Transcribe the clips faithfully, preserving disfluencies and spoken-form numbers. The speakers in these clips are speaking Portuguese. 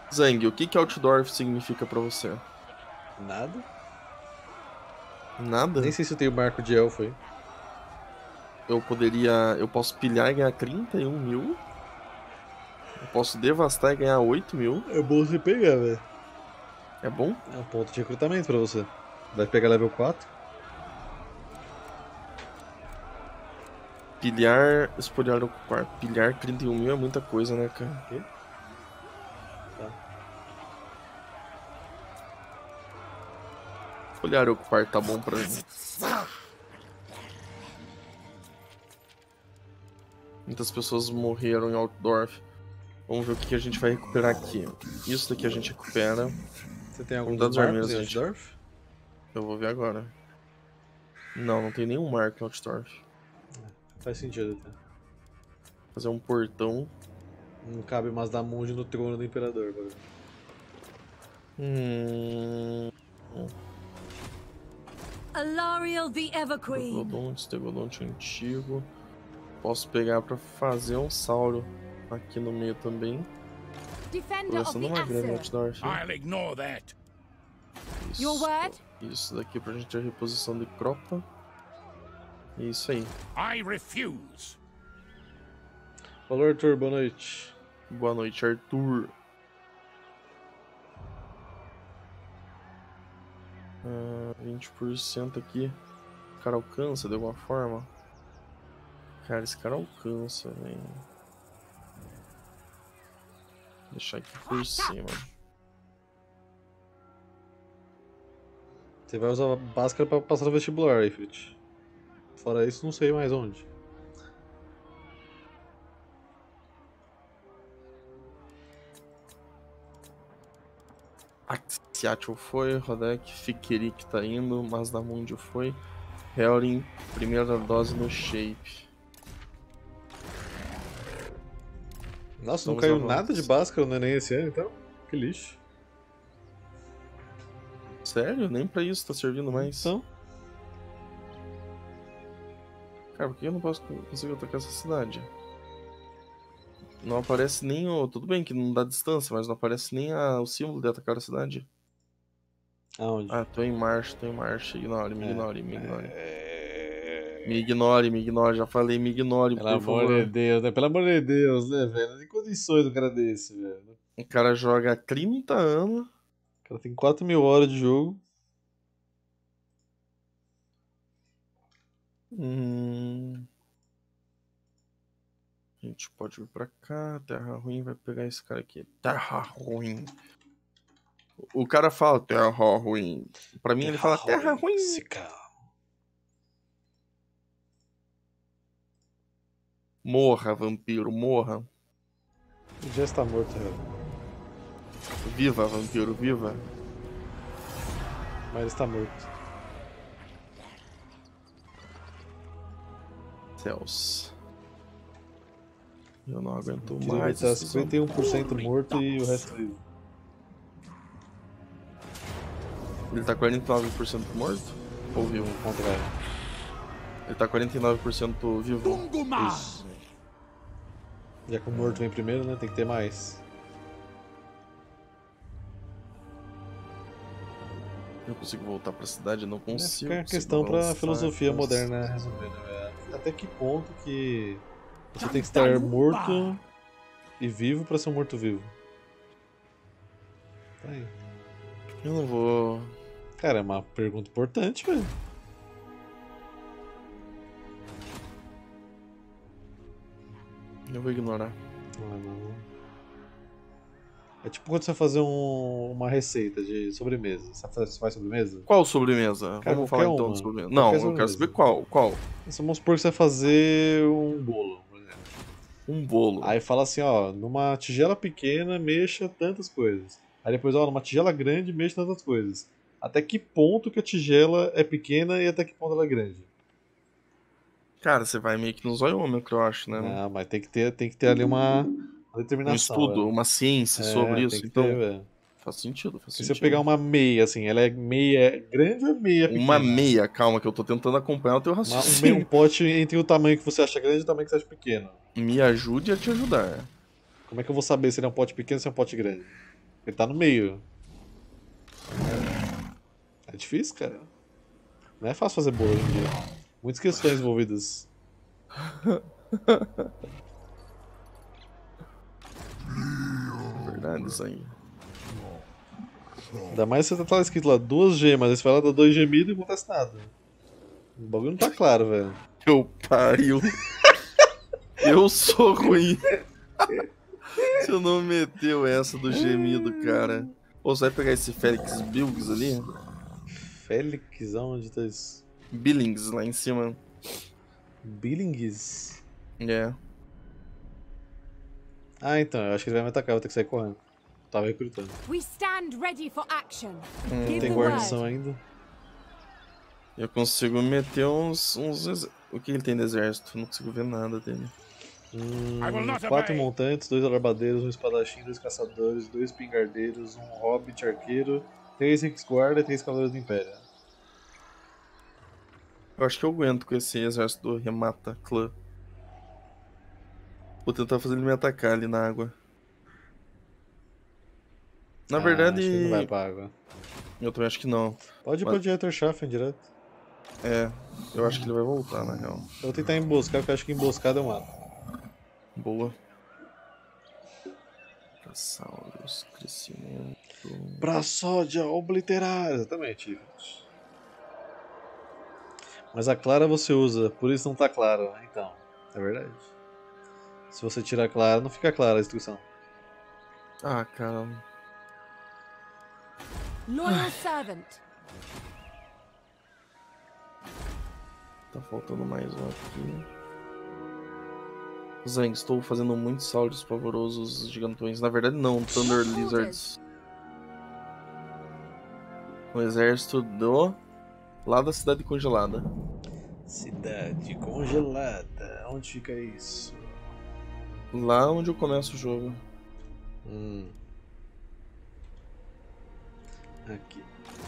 Zang, o que que Outdorf significa pra você? Nada? Nada? Nem sei se eu tenho marco de elfo aí. Eu poderia... Eu posso pilhar e ganhar trinta e um mil. Eu posso devastar e ganhar oito mil. É bom você pegar, velho. É bom? É um ponto de recrutamento pra você. Vai pegar level quatro? Pilhar, espolhar, ocupar. Pilhar trinta e um mil é muita coisa, né, cara? Quê? Tá. Espolhar e ocupar tá bom pra mim. Muitas pessoas morreram em Altdorf. Vamos ver o que que a gente vai recuperar aqui. Isso daqui a gente recupera. Você tem algum dos Comunidades marcos vermelhas, em gente. Altdorf? Eu vou ver agora. Não, não tem nenhum marco em Altdorf. Faz sentido até. Fazer um portão. Não cabe mais dar monge no trono do imperador, por exemplo. Hum... Alariel the Everqueen. Tegodonte, Tegodonte antigo. Posso pegar pra fazer um Sauro aqui no meio também. Defender Tô of gastando the uma grana em Aesir. Altdorf. I'll ignore that. Isso, Your word? isso daqui pra gente ter reposição de cropa. Isso aí. I refuse. Falou, Arthur, boa noite. Boa noite, Arthur. Ah, vinte por cento aqui. O cara alcança de alguma forma? Cara, esse cara alcança, velho. Deixar aqui por cima. Você vai usar a Bhaskara pra passar no vestibular, Ifrit. Fora isso, não sei mais onde. Axiatio foi, Rodek, Fikirik tá indo, Mazdamundio foi. Helrin, primeira dose no Shape. Nossa, não Vamos caiu avançar. nada de Bhaskara no Enem esse ano, então? Que lixo. Sério? Nem pra isso tá servindo mais. Então, Cara, por que eu não posso conseguir atacar essa cidade? Não aparece nem o... Tudo bem que não dá distância, mas não aparece nem a... o símbolo de atacar a cidade. aonde? Ah, tô em marcha, tô em marcha. Ignore, me ignore, me ignore. É... Me ignore, me ignore. Já falei, me ignore, Pelo por amor favor. de Deus, né? Pelo amor de Deus, né, velho? Não tem condições do cara desse, velho. O cara joga há trinta anos. O cara tem quatro mil horas de jogo. Hum... A gente pode vir pra cá. Terra ruim vai pegar esse cara aqui. Terra ruim. O cara fala terra ruim. Pra mim ele fala terra ruim. Morra, vampiro, morra. Ele já está morto, velho. Viva, vampiro, viva. Mas ele está morto. Céus. Eu não aguento Queria mais. estar esses cinquenta e um por cento morto e o resto vivo. Ele tá quarenta e nove por cento morto? Ou vivo? Ao contrário. Ele tá quarenta e nove por cento vivo. Tunguma. Isso. Já que o morto vem primeiro, né? Tem que ter mais. Eu consigo voltar pra cidade? Não consigo. É a consigo questão pra avançar, filosofia consigo. moderna resolver, né? Até que ponto que você tem que estar morto e vivo pra ser um morto-vivo? Tá aí. Eu não vou. Cara, é uma pergunta importante, velho. Eu vou ignorar. Ah, não. É tipo quando você vai fazer um- uma receita de sobremesa. Você faz, você faz sobremesa? Qual sobremesa? Cara, Vamos qualquer falar então uma. de sobremesa. Qualquer Não, eu sobremesa. quero saber qual. Qual? Então, vamos supor que você vai fazer um bolo, por exemplo. Um bolo. Aí fala assim, ó, numa tigela pequena mexa tantas coisas. Aí depois, ó, numa tigela grande mexa tantas coisas. Até que ponto que a tigela é pequena e até que ponto ela é grande? Cara, você vai meio que no zoiômetro, eu acho, né? Não, mas tem que ter, tem que ter ali uma, uma determinação. Um estudo, velho. uma ciência É, sobre isso, tem que então. ter, velho. Faz sentido, faz Se sentido. você pegar uma meia, assim, ela é meia grande ou é meia pequena? Uma meia, calma, que eu tô tentando acompanhar o teu Uma- um, meio, raciocínio. um pote entre o tamanho que você acha grande e o tamanho que você acha pequeno. Me ajude a te ajudar. Como é que eu vou saber se ele é um pote pequeno ou se é um pote grande? Ele tá no meio. É difícil, cara. Não é fácil fazer bolo hoje em dia. Muitas questões envolvidas. Verdade, isso aí. Ainda mais se você tá lá escrito lá duas gemas, aí você fala dá dois gemidos e não acontece nada. O bagulho não tá claro, velho. Eu pariu. Eu sou ruim. Você não meteu essa do gemido, cara. Ou você vai pegar esse Félix Bilgs ali? Félix, onde tá isso? Billings, lá em cima. Billings? É. Ah, então, eu acho que ele vai me atacar, eu vou ter que sair correndo. Tava recrutando. We stand ready for action. Hum. Give Tem the guarnição word. ainda. Eu consigo meter uns... uns ex- O que ele tem de exército? Não consigo ver nada dele. Hum, I will not quatro obey. montantes, dois alarbadeiros, um espadachim, dois caçadores, dois pingardeiros, um hobbit arqueiro, três guarda e três cavaleiros do Império. Eu acho que eu aguento com esse exército do Remata Clã. Vou tentar fazer ele me atacar ali na água. Na Ah, verdade... acho que ele não vai pra água. Eu também acho que não. Pode ir Mas- pra Diretor-Schaffen direto. É, eu acho que ele vai voltar, na real. Eu vou tentar emboscar, porque eu acho que emboscada eu mato. Boa. Caçauros, crescimento... Pra sódia obliterar! Exatamente, gente. Mas a clara você usa, por isso não tá claro. Então, é verdade. Se você tirar a clara, não fica clara a instrução. Ah, cara... Loyal servant. Tá faltando mais um aqui. Zang, estou fazendo muitos áudios pavorosos gigantões. Na verdade não, Thunder Lizards. O exército do... lá da cidade congelada. Cidade congelada. Onde fica isso? Lá onde eu começo o jogo. Hum. Aqui.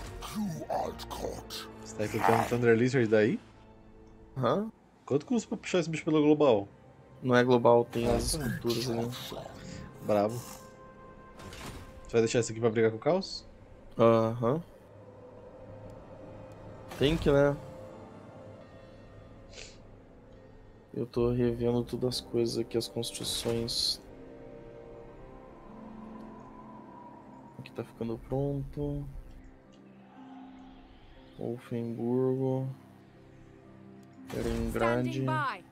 Você tá recrutando Thunder Lizard daí? Hã? Quanto custa pra puxar esse bicho pelo global? Não é global, tem Ah, as tá. esculturas ali. Bravo. Você vai deixar esse aqui pra brigar com o caos? Aham. Tem que, né? Eu tô revendo todas as coisas aqui, as construções. Aqui tá ficando pronto. Wolfenburgo. Leningrad. Standing by.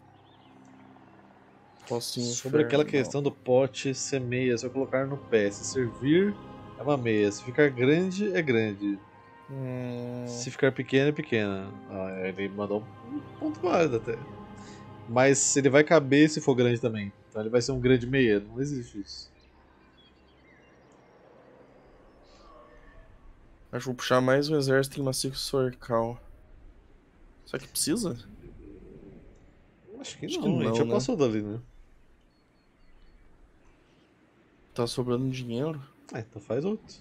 Pocinho Sobre aquela Infernal. questão do pote ser meia, se eu colocar no pé, se servir é uma meia, se ficar grande é grande, Hum, se ficar pequena é pequena. Ah, ele mandou um ponto válido até. Mas se ele vai caber se for grande também, então ele vai ser um grande meia, não existe isso. acho que vou puxar mais um exército em Maciço Sorcal. Só que precisa? Acho que Acho não, que a gente não, já né? passou dali, né? Tá sobrando dinheiro. Ah, então faz outro.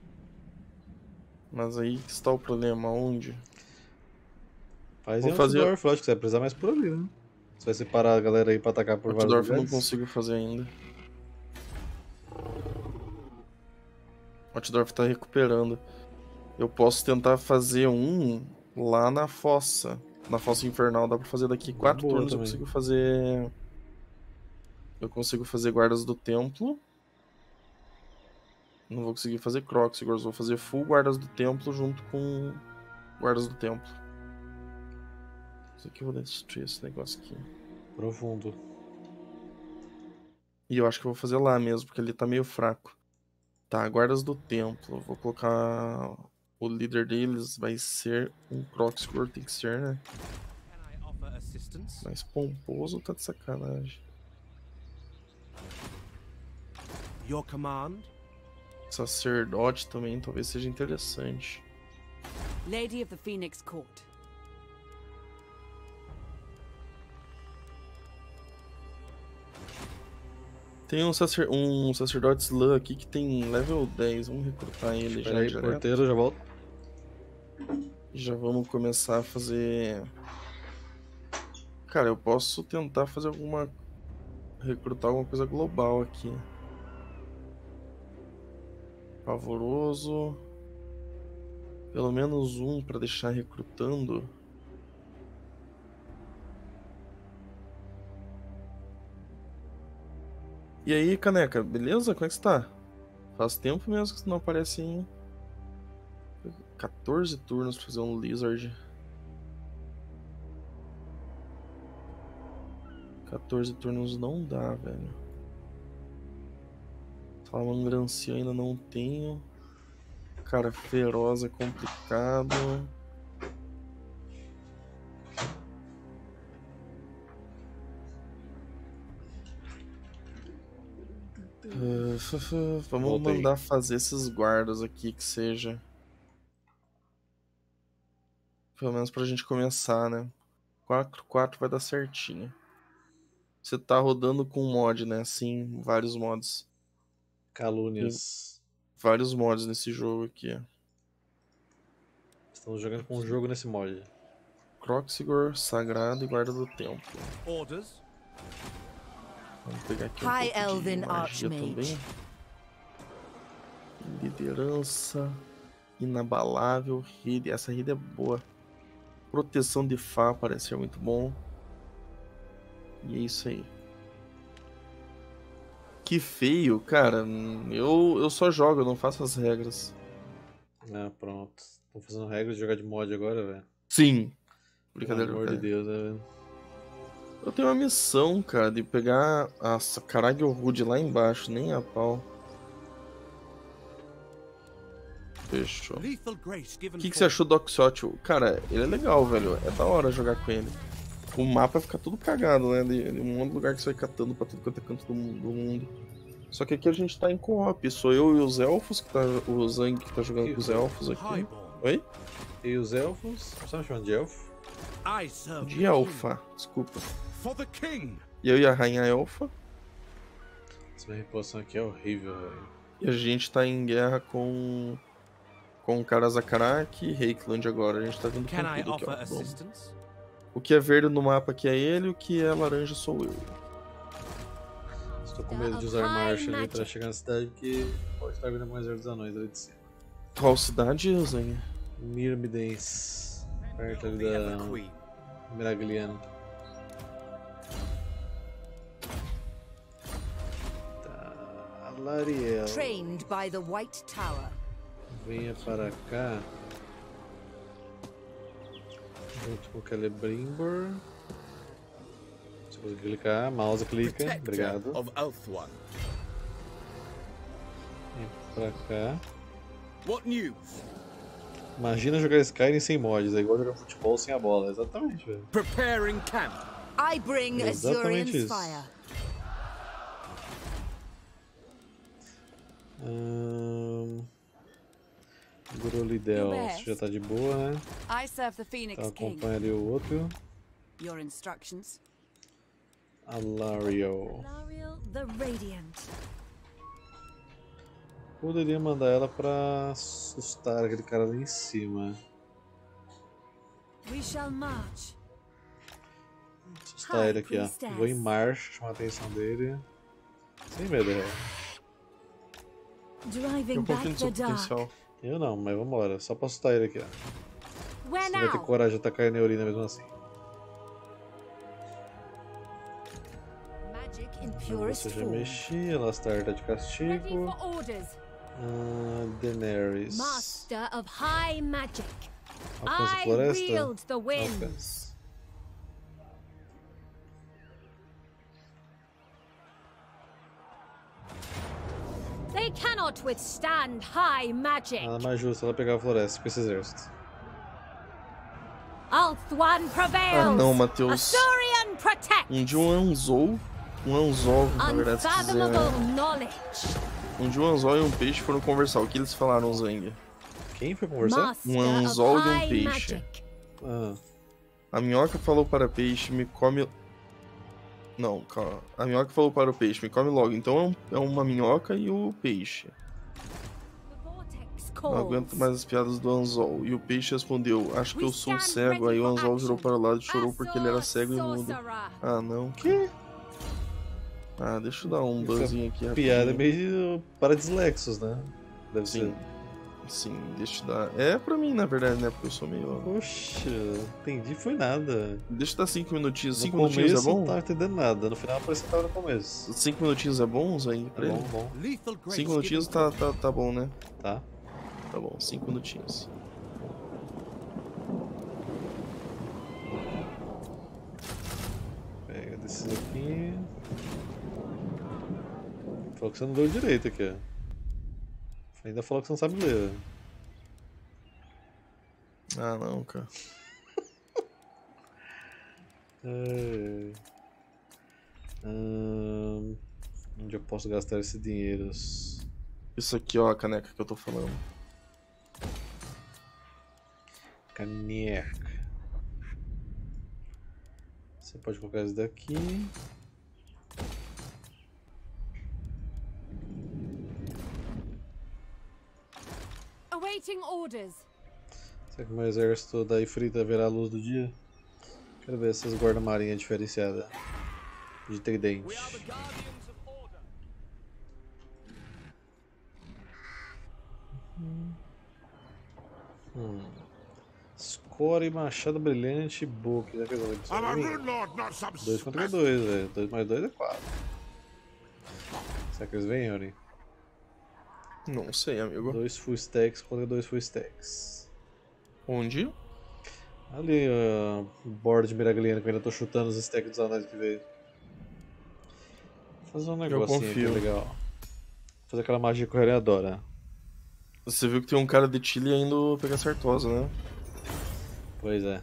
Mas aí que está o problema, onde? Faz Vou em fazer- Altdorf, eu acho que você vai precisar mais por ali, né? Você vai separar a galera aí pra atacar por vários Altdorf eu não lugares. consigo fazer ainda. Altdorf tá recuperando. Eu posso tentar fazer um lá na fossa. Na fossa infernal. Dá pra fazer daqui quatro Boa turnos. Eu também. consigo fazer. Eu consigo fazer guardas do templo. Não vou conseguir fazer Crocs. Agora eu vou fazer full guardas do templo junto com guardas do templo. Isso aqui eu vou destruir esse negócio aqui. Profundo. E eu acho que eu vou fazer lá mesmo, porque ele tá meio fraco. Tá, guardas do templo. Vou colocar... O líder deles vai ser um Crocscore, tem que ser, né? Can I offer assistance? Mas pomposo tá de sacanagem. Your command? Sacerdote também talvez seja interessante. Lady of the Phoenix Court. Tem um, sacer... um sacerdote Slã aqui que tem level dez. Vamos recrutar ele já Espera aí, direto. porteiro, já volto. Já vamos começar a fazer... Cara, eu posso tentar fazer alguma... Recrutar alguma coisa global aqui. Pavoroso. Pelo menos um pra deixar recrutando. E aí, caneca, beleza? Como é que você tá? Faz tempo mesmo que você não aparece em quatorze turnos pra fazer um Lizard. quatorze turnos não dá, velho. Salamangrencia ainda não tenho. Cara, feroz é complicado. Uh, vamos Voltei. mandar fazer esses guardas aqui que seja. Pelo menos pra gente começar, né? quatro quatro vai dar certinho. Você tá rodando com mod, né? Sim, vários mods. Calúnias. Vários mods nesse jogo aqui. Estamos jogando com um jogo nesse mod. Croxigor, Sagrado e Guarda do Tempo. Orders. Vamos pegar aqui um High pouco Elven de magia Archmage. também. Liderança. Inabalável. Rede. Essa rede é boa. Proteção de Fá parece ser muito bom. E é isso aí. Que feio, cara. Eu, eu só jogo, eu não faço as regras. Ah, pronto. Estão fazendo regras de jogar de mod agora, velho. Sim. Pelo Brincadeira, amor de brincadeira. Deus, né, velho? Eu tenho uma missão, cara, de pegar a Caralho Rude lá embaixo, nem a pau. Fechou. Lethal grace O given que, que for- você achou do Oxyotl? Cara, ele é legal, velho. É da hora jogar com ele. O mapa fica tudo cagado, né? De, de um monte de lugar que você vai catando pra tudo quanto é canto do, mu- do mundo. Só que aqui a gente tá em co-op. Sou eu e os elfos, que tá, o Zang que tá jogando com os elfos aqui. Highborn. Oi? E os elfos? Você tá me chamando de elfo? I serve De the king. elfa, desculpa. For the king. E eu e a rainha elfa. Essa minha reposição aqui é horrível, velho. E a gente tá em guerra com. Com o Karazakarak e Reikland agora. A gente tá vindo com Can I tudo aqui, offer ó. Vamos. assistance? O que é verde no mapa aqui é ele, o que é laranja sou eu. Estou com medo de usar marcha ali pra chegar na cidade, porque pode estar vindo mais dos anões ali de cima. Qual cidade, Zang? Myrmidens, perto ali The Ever da Queen. Miragliano. Tá, Alariel, Trained by the White Tower. venha para cá. Junto com o Celebrimbor. Se você clicar, mouse clica, Protector obrigado. of Ulthuan. Vem pra cá. What news? Imagina jogar Skyrim sem mods, é igual jogar futebol sem a bola. Exatamente, velho. Preparing camp. I bring Exatamente Azurian's isso. fire. Ahn... Grolidel, best. já tá de boa, né? I serve the Phoenix Então King. acompanha ali o outro. Your instructions. Alariel. Lariel the Radiant. Poderia mandar ela pra assustar aquele cara lá em cima. We shall march. Assustar ele aqui, ó. Vou em marcha, chamar a atenção dele. Sem medo, é. Driving Eu confio back no seu the dark. potencial. Eu não, mas vambora. Só pra assustar ele aqui, ó. Where Você vai ter now? coragem de atacar a Neurina mesmo assim. Magic in Então purest você já form. mexi, Alastar tá de Ready castigo. for orders. Ah, Daenerys. Master of high magic. Alcança a I floresta? wield the winds. Alcança. They cannot withstand high magic. Nada mais justo ela pegar a floresta com esse exército. Ulthuan prevails. Ah, não, Matheus. Azurian protects. Um dia um Anzol. Um Anzol, na verdade, se quiser. Unfathomable knowledge. Um dia um Anzol e um peixe foram conversar. O que eles falaram, Zang? Quem foi conversar? Master Um anzol of e um high peixe. magic. Ah, A minhoca falou para o peixe, me come. Não, calma. A minhoca falou para o peixe, me come logo. Então é um- é uma minhoca e o peixe. The vortex Não calls. aguento mais as piadas do Anzol. E o peixe respondeu, acho que eu sou um cego. Aí o Anzol virou para o lado e chorou porque ele era cego e mudo. Sorcerer. Ah, não. que? Ah, deixa eu dar um Essa buzzinho aqui. Piada rapidinho. meio para dislexos, né? Deve Sim. ser. Sim, deixa eu te dar. É pra mim, na verdade, né? Porque eu sou meio. Poxa, entendi, foi nada. Deixa eu dar cinco minutinhos. No cinco minutinhos é começo não bom? tava entendendo nada, no final parecia que tava no começo. cinco minutinhos é bom, Zang? É Pra bom, ele? bom. Lethal grace cinco minutinhos given tá, quickly. tá, tá bom, né? Tá. Tá bom, cinco minutinhos. Pega desses aqui. Falou que você não deu direito aqui, ó. Ainda falou que você não sabe ler. Ah, não, cara. É... Hum... Onde eu posso gastar esse dinheiro? Isso aqui, ó, a caneca que eu tô falando. Caneca. Você pode colocar esse daqui. Awaiting orders. Será que o meu exército da Ifrita verá a luz do dia? Quero ver essas guarda-marinha diferenciadas. De tridente. We are the guardians of order. Hum. Score, machado brilhante e book. Já que eu I'm a rune lord, not some dois contra spaz- dois, velho. dois mais dois é quatro. Será que eles vêm, Yuri? Não sei, amigo. dois full stacks contra dois full stacks. Onde? Ali, ó, o board de Miragliano que eu ainda tô chutando os stacks dos anéis que veio. Vou fazer um negocinho aqui confio. legal. Fazer aquela magia que o Harry adora. Você viu que tem um cara de Chile indo pegar Sartosa, né? Pois é.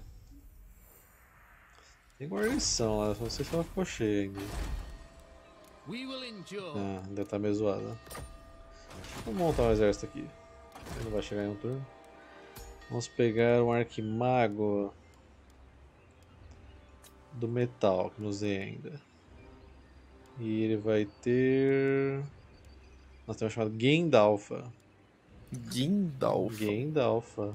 Tem guarnição lá, não sei se ela ficou cheia ainda. We will endure. Ah, ainda tá meio zoada. Vamos montar um exército aqui. Ele não vai chegar em um turno. Vamos pegar um arquimago do metal, que nos dê ainda. E ele vai ter... Nós temos chamado Gandalfa. Gindalfa. Gandalfa.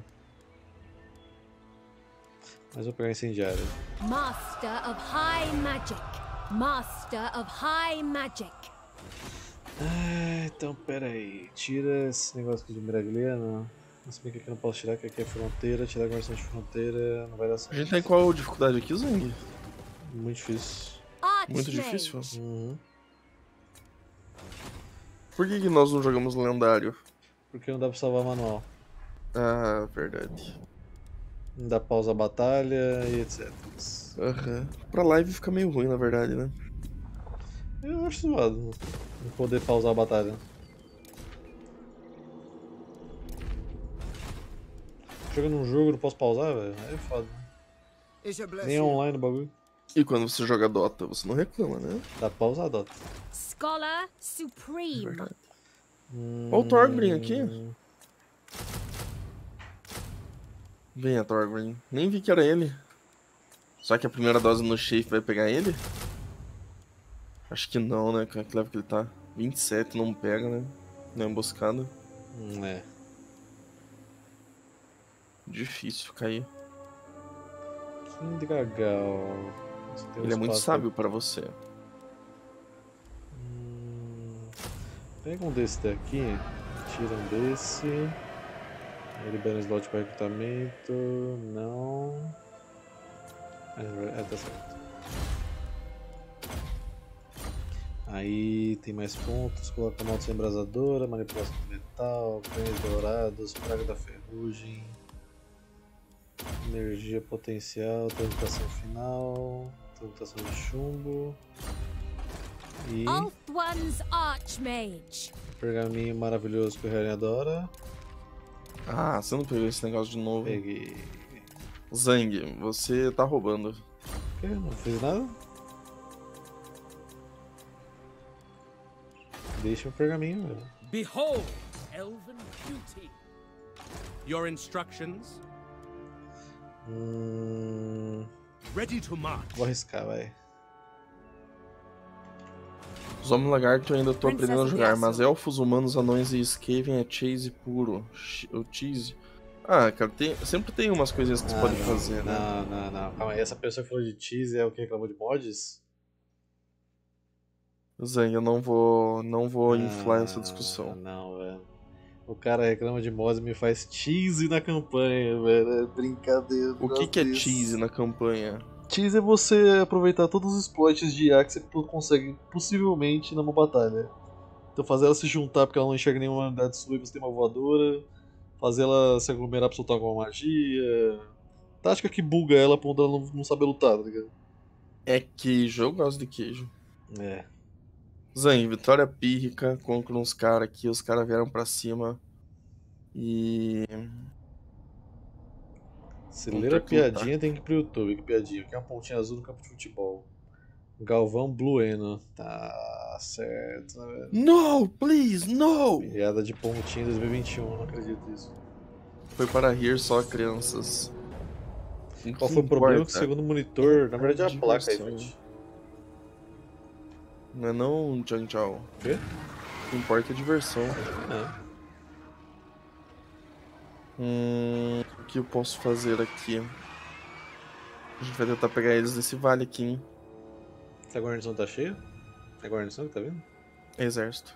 Mas vou pegar incendiário. Master of High Magic. Master of High Magic. Ah, então pera aí. Tira esse negócio aqui de Miragliano. Se bem que aqui eu não posso tirar, que aqui é fronteira. Tirar a guarnição de fronteira não vai dar A certo. gente tá em qual dificuldade aqui, Zang? Muito difícil. Muito Archmage. difícil? Uhum. Por que, que nós não jogamos lendário? Porque não dá pra salvar manual. Ah, verdade. Não dá pra usar batalha e etcétera. Aham. Pra live fica meio ruim, na verdade, né? Eu acho zoado não poder pausar a batalha. Jogando um jogo não posso pausar, velho? É foda. It's a blessing. Nem é online o bagulho. E quando você joga Dota, você não reclama, né? Dá pra pausar, Dota. Scholar Supreme. Verdade. Hum... Olha o Thorgrim aqui. Venha, Thorgrim. Nem vi que era ele. Só que a primeira dose no Shape vai pegar ele? Acho que não, né? Que level que ele tá? vinte e sete, não pega, né? Na emboscada. Hum, é. Difícil cair. King Gagal. Você tem um Ele é muito espaço sábio pra você. Hum, Pega um desse daqui, tira um desse. Aí libera um slot para recrutamento. Não. É, é, tá certo. Aí tem mais pontos, coloca moto sem embrasadora, manipulação de metal, pães dourados, praga da ferrugem, energia potencial, transmutação final, transmutação de chumbo e Ulthuan's Archmage. pergaminho maravilhoso que o Harry adora. Ah, você não pegou esse negócio de novo. Peguei. Zang, você tá roubando. O quê? Não fiz nada? Deixa o pergaminho, velho. Behold, elven beauty. Your instructions? Hum, Ready to march. vou arriscar, vai. Os homens lagarto eu ainda tô Princess aprendendo a jogar, Yasuo. mas elfos, humanos, anões e Skaven é chase puro. Ch- O cheese. Ah, cara, tem- sempre tem umas coisinhas que você Ah, pode não, fazer, né? Não, não, não. Calma aí, essa pessoa que falou de cheese é o que reclamou de mods? Zang, eu não vou, não vou inflar essa Ah, discussão. Não, velho. O cara reclama de mods e me faz cheese na campanha, velho. É brincadeira. O que, que é Deus. cheese na campanha? Cheese é você aproveitar todos os exploits de I A que você consegue possivelmente numa batalha. Então fazer ela se juntar porque ela não enxerga nenhuma unidade sua e você tem uma voadora. Fazer ela se aglomerar pra soltar alguma magia. Tática que buga ela pra ela não, não saber lutar, tá ligado? É queijo, eu gosto de queijo. É. Zang, vitória pírrica contra uns caras aqui, os caras vieram pra cima. E. Se Vamos ler ter a que lutar. piadinha tem que ir pro YouTube. Que piadinha? Que é uma pontinha azul no campo de futebol. Galvão Blueno. Tá certo, né, velho? No, please, no! Piada de pontinha dois mil e vinte e um, não acredito nisso. Foi para rir só, crianças. Qual foi o problema? Que segundo o monitor, na verdade é a placa aí, Diversão. gente. Não é não, Jang Chao. O quê? O que importa é diversão. Ah, Hum, o que eu posso fazer aqui? A gente vai tentar pegar eles nesse vale aqui, hein? a guarnição tá cheia? É a guarnição que tá vindo? Exército.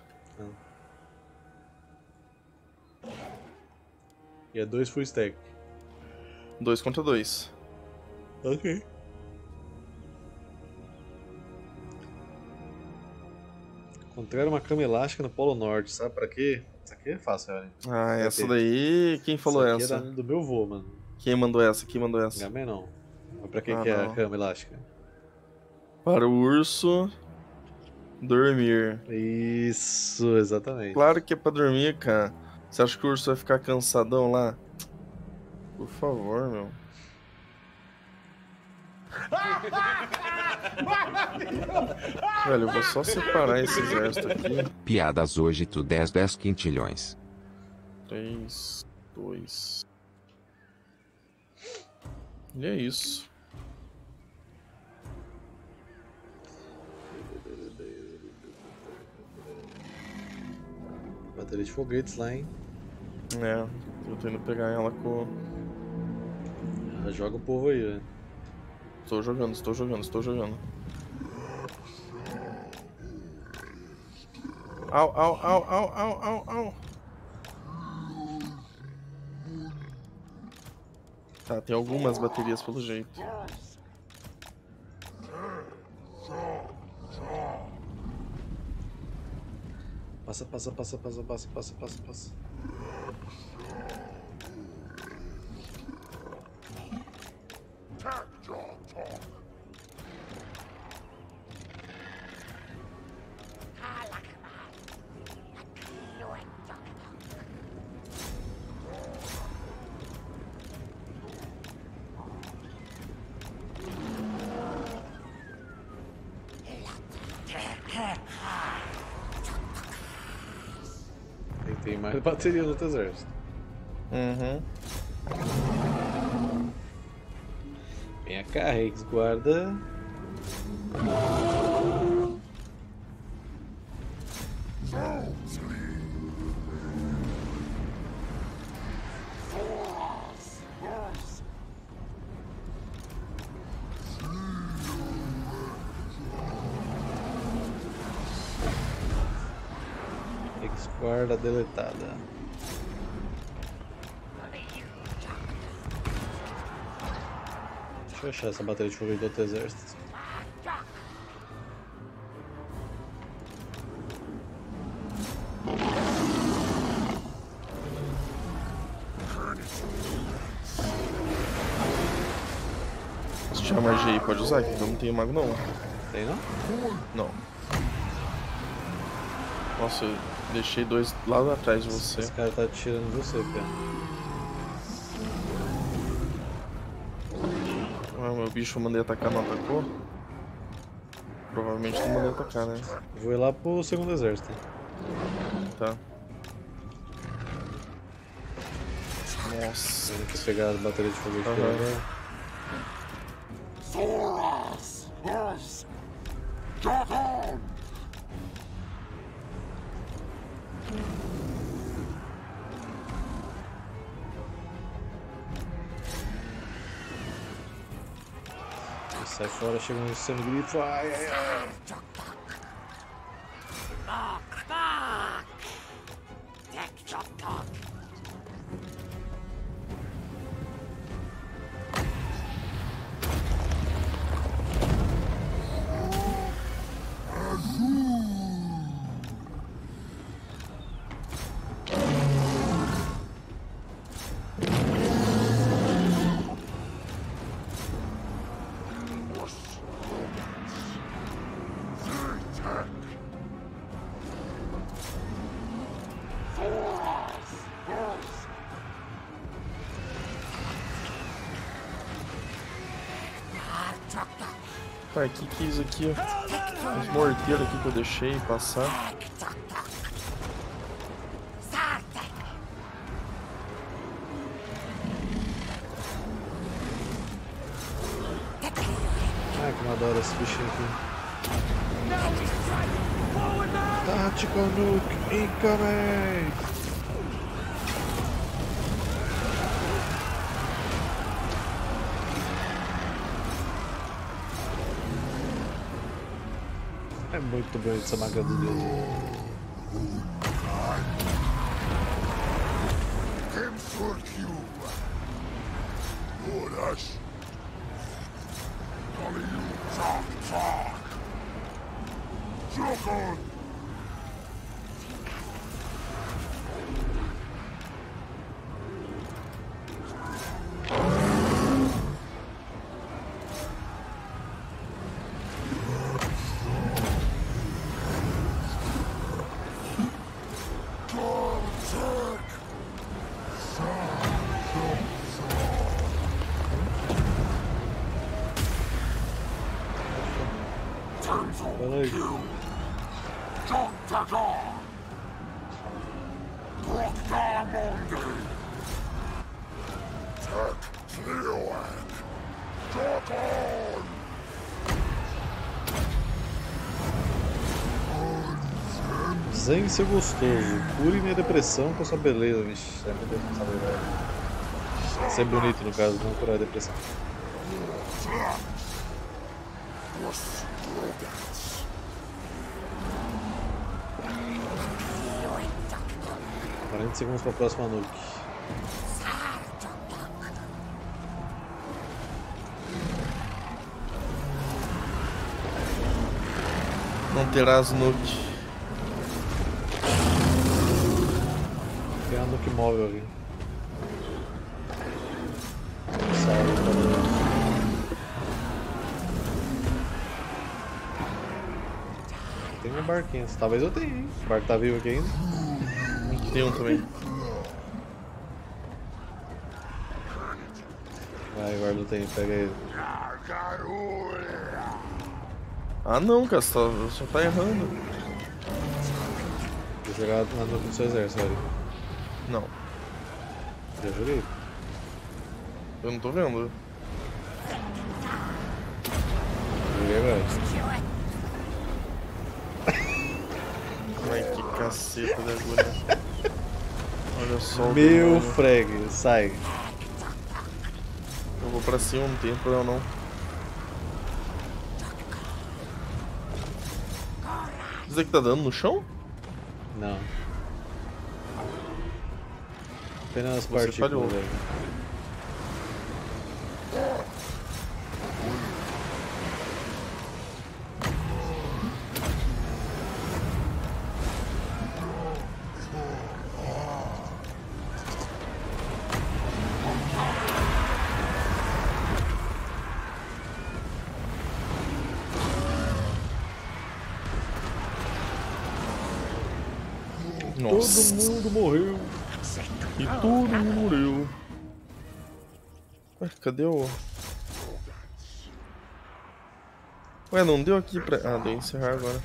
E é dois full stack. Dois contra dois. Ok. Encontraram uma cama elástica no Polo Norte, sabe pra quê? Isso aqui é fácil, velho. Ah, Vai essa ter. daí. Quem falou Isso aqui essa? era do meu vô, mano. Quem mandou essa? Quem mandou essa? Gamé não. Mas pra que, Ah, que é a não. cama elástica? Para o urso dormir. Isso, exatamente. Claro que é pra dormir, cara. Você acha que o urso vai ficar cansadão lá? Por favor, meu. Velho, eu vou só separar esse exército aqui. Piadas hoje tu dez dez quintilhões. três, dois. E é isso. Bateria de foguetes lá, hein? É, eu tô indo pegar ela com. Já joga o povo aí, velho. Estou jogando, estou jogando, estou jogando. Au, au, au, au, au, au, au. Tá, tem algumas baterias pelo jeito. Passa, passa, passa, passa, passa, passa, passa, passa. Tem, tem mais bateria no outro exército. Uhum. Vem cá, Rex, guarda. Rex, guarda deletada. Deixa eu achar essa bateria de foguete do outro exército. Se tiver magia aí, pode usar, que eu não tenho mago não. Tem não? Não. Nossa, eu deixei dois lá atrás de você. Esse cara tá atirando em você, cara. Ah, meu bicho eu mandei atacar, não atacou? Provavelmente não mandei atacar, né? Vou ir lá pro segundo exército. Tá. Nossa. Vou aqui pegar a bateria de foguete Aham. dela. Sai fora, chega no sangrito. Ai, ai, ai. Tá, o que que é isso aqui, ó? Os morteiros aqui que eu deixei passar. Ah, que eu adoro esse bichinho aqui. Tactical Nuke incoming! É muito bonito essa marca do deus. Zen ser gostoso, cure minha depressão com sua beleza, vixe, é muita responsabilidade. Ser bonito no caso, não curar a depressão. quarenta segundos para a próxima nuke. Não terás nuke. Tem uma nuke móvel ali. Tem um barquinho, talvez eu tenha, hein? O barco tá vivo aqui ainda. Tem um também. Vai, guarda, tem, pega ele. Ah não, cara, você tá, só tá errando. Vou jogar na nuke do seu exército, olha. Não, Já joguei. eu não tô vendo. Joguei agora. Ai, que caceta da agulha. Olha só o Meu demônio. frag, sai. Eu vou pra cima, não tem problema não. Isso aqui tá dando no chão? Não. Apenas Você partículas, falhou. velho. Nossa. Todo mundo morreu. E todo mundo morreu. Ué, cadê o... Ué, não deu aqui pra... Ah, deu encerrar agora.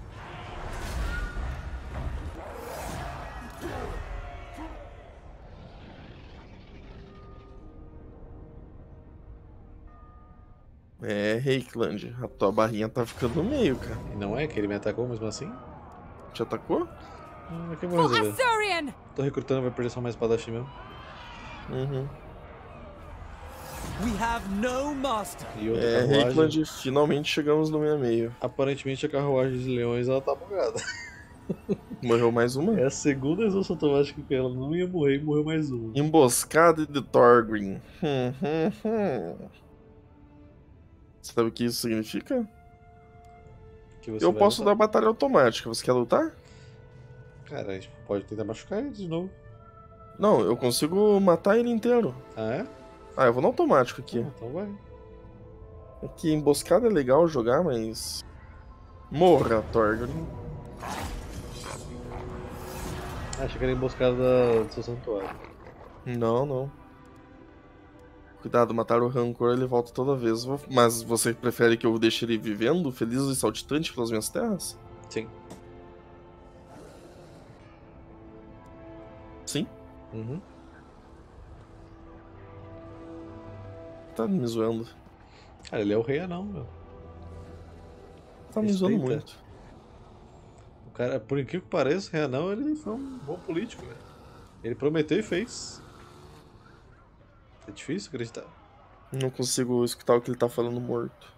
É, Reikland, a tua barrinha tá ficando no meio, cara. E não é que ele me atacou mesmo assim? Te atacou? Ah, que eu vou For resolver. Asturian! Tô recrutando, vai perder só mais espadachim mesmo. Uhum. We have no master. E outra É, carruagem. Reikland, finalmente chegamos no meio a meio. Aparentemente a carruagem de leões ela tá bugada. Morreu mais uma. É a segunda resolução automática que ela não ia morrer e morreu mais uma. Emboscada de Thorgrim. Hum, hum, hum. Sabe o que isso significa? Que você Eu vai posso lutar. dar batalha automática. Você quer lutar? Cara, a gente pode tentar machucar ele de novo. Não, eu consigo matar ele inteiro. Ah, é? Ah, eu vou no automático aqui. Ah, então vai. É que emboscada é legal jogar, mas... Morra, Thorgrim. Ah, achei que era emboscada da- do seu santuário. Não, não. Cuidado, matar o rancor, ele volta toda vez. Vou- Mas você prefere que eu deixe ele vivendo, feliz e saltitante pelas minhas terras? Sim. Sim. Uhum. Tá me zoando. Cara, ele é o rei anão, meu. Tá me zoando Respeita. muito. O cara, por incrível que pareça, o rei anão, ele foi um bom político, velho. Ele prometeu e fez. É difícil acreditar. Não consigo escutar o que ele tá falando morto.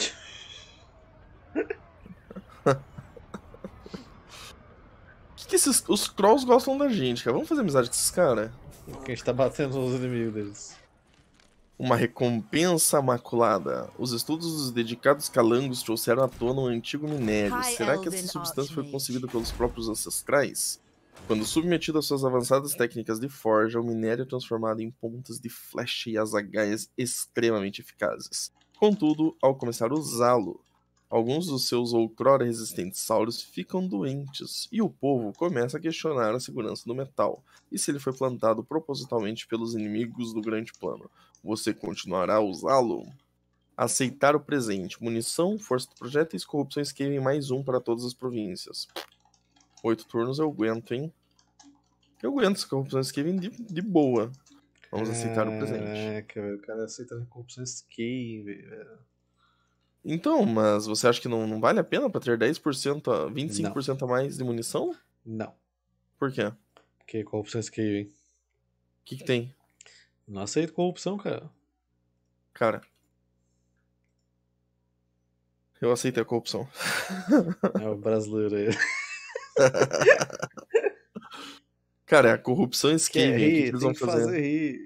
que, que esses. Os trolls gostam da gente, cara. Vamos fazer amizade com esses caras? Porque a gente tá batendo nos inimigos deles. Uma recompensa maculada. Os estudos dos dedicados calangos trouxeram à tona um antigo minério. High Será que Elven essa substância foi Archmage. concebida pelos próprios ancestrais? Quando submetido às suas avançadas técnicas de forja, o minério é transformado em pontas de flecha e azagaias extremamente eficazes. Contudo, ao começar a usá-lo, alguns dos seus outrora resistentes sauros ficam doentes, e o povo começa a questionar a segurança do metal, e se ele foi plantado propositalmente pelos inimigos do grande plano. Você continuará a usá-lo? Aceitar o presente. Munição, força do projéteis, corrupção esquiva em mais um para todas as províncias. Oito turnos eu aguento, hein? Eu aguento essa corrupção esquiva de, de boa. Vamos aceitar o presente. Caraca, velho. O cara aceita a corrupção skin, velho. Então, mas você acha que não, não vale a pena pra ter dez por cento, a- vinte e cinco por cento a mais de munição? Não. Por quê? O Que corrupção skin, hein? que, que tem? Não aceito corrupção, cara. Cara. Eu aceitei a corrupção. É o brasileiro aí. Cara, é a corrupção Quer esquiva. O que, que rir, eles tem vão que fazer? fazer rir.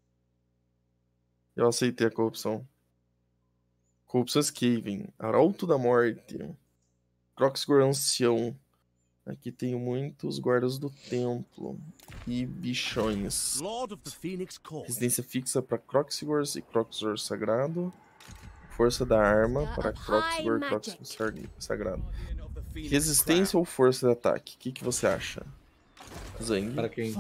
Eu aceitei a corrupção. Corrupção Skaven, Arauto da Morte, Croxgor Ancião. Aqui tem muitos guardas do templo e bichões. Lord of the Phoenix Court. Residência fixa para Croxgor e Croxgor Sagrado. Força da arma para Croxgor e Croxgor Sagrado. Resistência ou força de ataque? O que, que você acha? Zang. Para quem?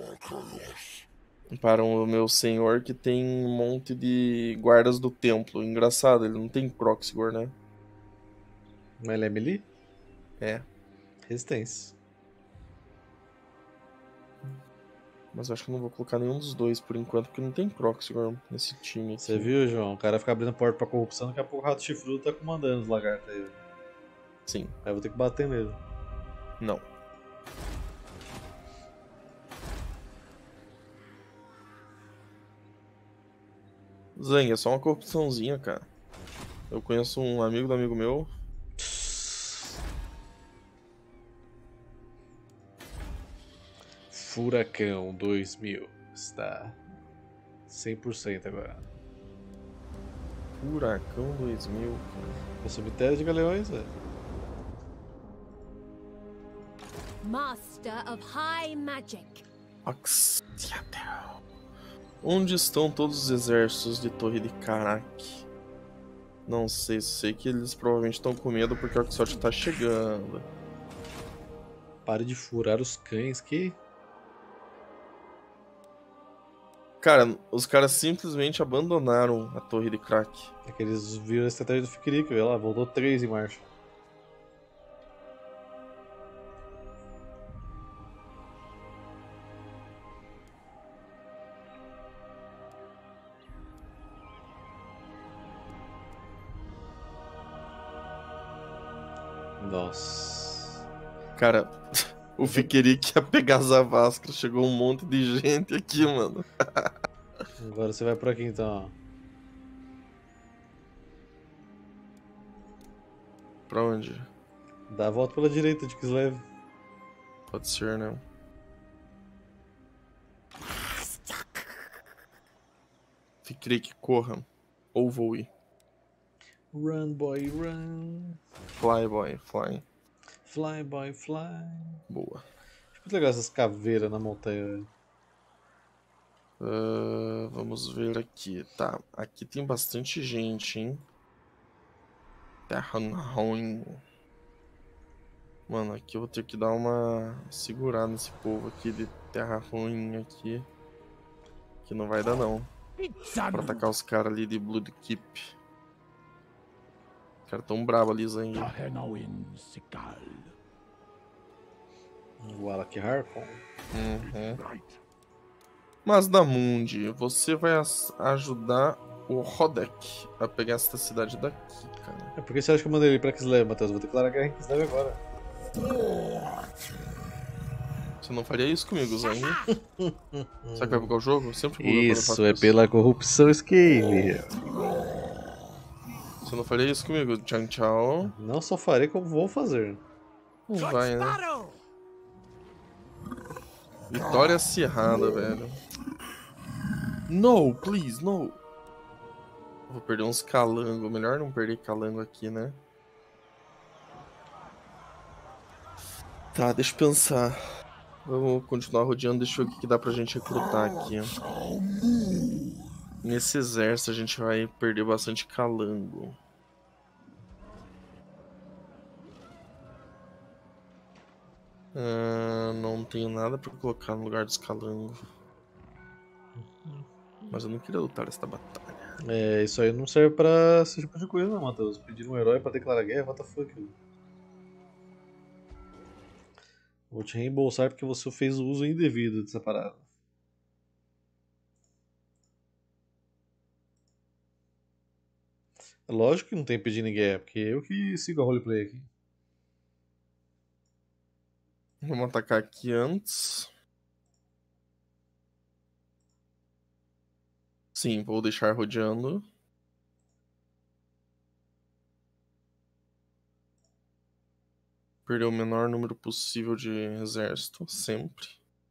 Para o meu senhor que tem um monte de guardas do templo. Engraçado, ele não tem Croxgor, né? Mas ele é melee? É. Resistência. Mas eu acho que eu não vou colocar nenhum dos dois por enquanto, porque não tem Croxgor nesse time aqui. Você viu, João? O cara fica abrindo porta pra corrupção, daqui a pouco o rato chifrudo tá comandando os lagartos aí. Sim. Aí eu vou ter que bater nele. Não. Zang, é só uma corrupçãozinha, cara. Eu conheço um amigo do amigo meu. Furacão dois mil. Está cem por cento agora. Furacão dois mil, cara. O cemitério de galeões, velho. Master of High Magic. Oxiatel. Onde estão todos os exércitos de Torre de Karak? Não sei, sei que eles provavelmente estão com medo porque o Oxote tá chegando. Pare de furar os cães, que... Cara, os caras simplesmente abandonaram a Torre de Karak. É que eles viram a estratégia do Fikirico, olha lá, voltou três em marcha. Nossa. Cara, o Fikiric ia pegar Zavascra, chegou um monte de gente aqui, mano. Agora você vai por aqui então, ó. Pra onde? Dá a volta pela direita de Kislev. Pode ser, né? Fiquei que corra. Ou voe. Run, boy, run. Fly, boy, fly. Fly, boy, fly. Boa. Muito legal essas caveiras na montanha, velho. Uh, vamos ver aqui. Tá, aqui tem bastante gente, hein? Terra ruim. Mano, aqui eu vou ter que dar uma segurada nesse povo aqui de terra ruim aqui. Que não vai dar não. Pra atacar os caras ali de Blood Keep. Os caras tão bravos ali, Zang. O Alak Harkon. Uhum. Mas Damundi, você vai ajudar o Rodek a pegar essa cidade daqui, cara. É porque você acha que eu mandei ele pra Kislev, Matheus? Vou declarar guerra em Kislev agora. Você não faria isso comigo, Zang? Será que vai bugar o jogo? Eu sempre bugo Isso, é pela corrupção Scale. Você não faria isso comigo, Tchau Tchau? Não só farei, como vou fazer. Não vai, né? Vitória acirrada, velho. No, please, no. Vou perder uns calango. Melhor não perder calango aqui, né? Tá, deixa eu pensar. Vamos continuar rodeando. Deixa eu ver o que dá pra gente recrutar aqui. Nesse exército a gente vai perder bastante calango. Ah, não tenho nada pra colocar no lugar dos calangos. Mas eu não queria lutar esta batalha. É, isso aí não serve pra esse tipo de coisa não, Matheus. Pedir um herói pra declarar guerra, what the fuck. Vou te reembolsar porque você fez o uso indevido dessa parada. É lógico que não tem pedindo guerra, porque eu que sigo a roleplay aqui. Vamos atacar aqui antes. Sim, vou deixar rodeando. Perder o menor número possível de exército, sempre.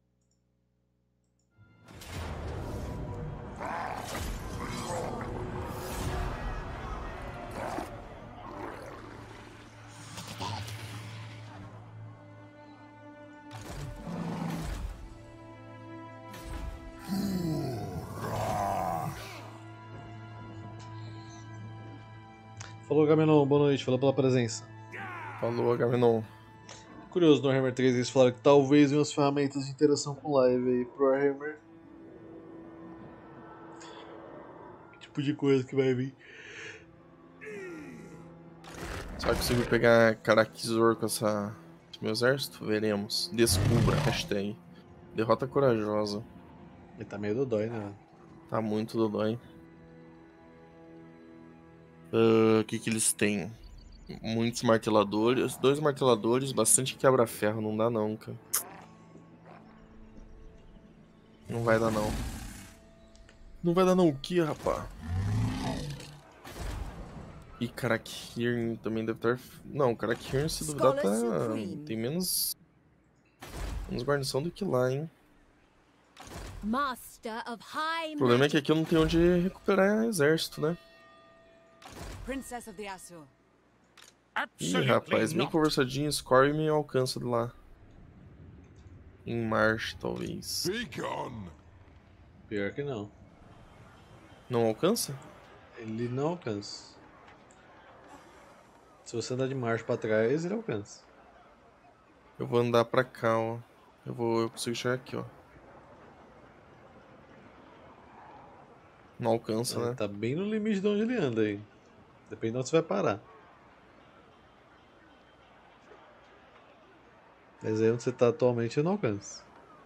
Falou, Agamenon, boa noite, falou pela presença. Falou, Agamenon. Curioso, no Warhammer três eles falaram que talvez venham as ferramentas de interação com live aí pro Warhammer. Que tipo de coisa que vai vir? Será que eu consigo pegar Karakizor com essa... esse meu exército? Veremos. Descubra, hashtag. Derrota corajosa. Ele tá meio dodói, né? Tá muito dodói. O uh, que que eles têm? Muitos marteladores, dois marteladores, bastante quebra-ferro, não dá não, cara. Não vai dar não. Não vai dar não o que, rapá? E Karakhirn também deve estar... Não, Karakhirn se duvidar tá... tem menos... menos guarnição do que lá, hein. Master of High O problema é que aqui eu não tenho onde recuperar exército, né? Princess of the Asur. Ih, rapaz, bem conversadinho, score me alcança de lá. Em marcha, talvez. Pior que não. Não alcança? Ele não alcança. Se você andar de marcha pra trás, ele alcança. Eu vou andar pra cá, ó. Eu vou, eu consigo chegar aqui, ó. Não alcança, Ele né? tá bem no limite de onde ele anda aí. Depende de onde você vai parar. Mas aí onde você tá atualmente, ele não alcança.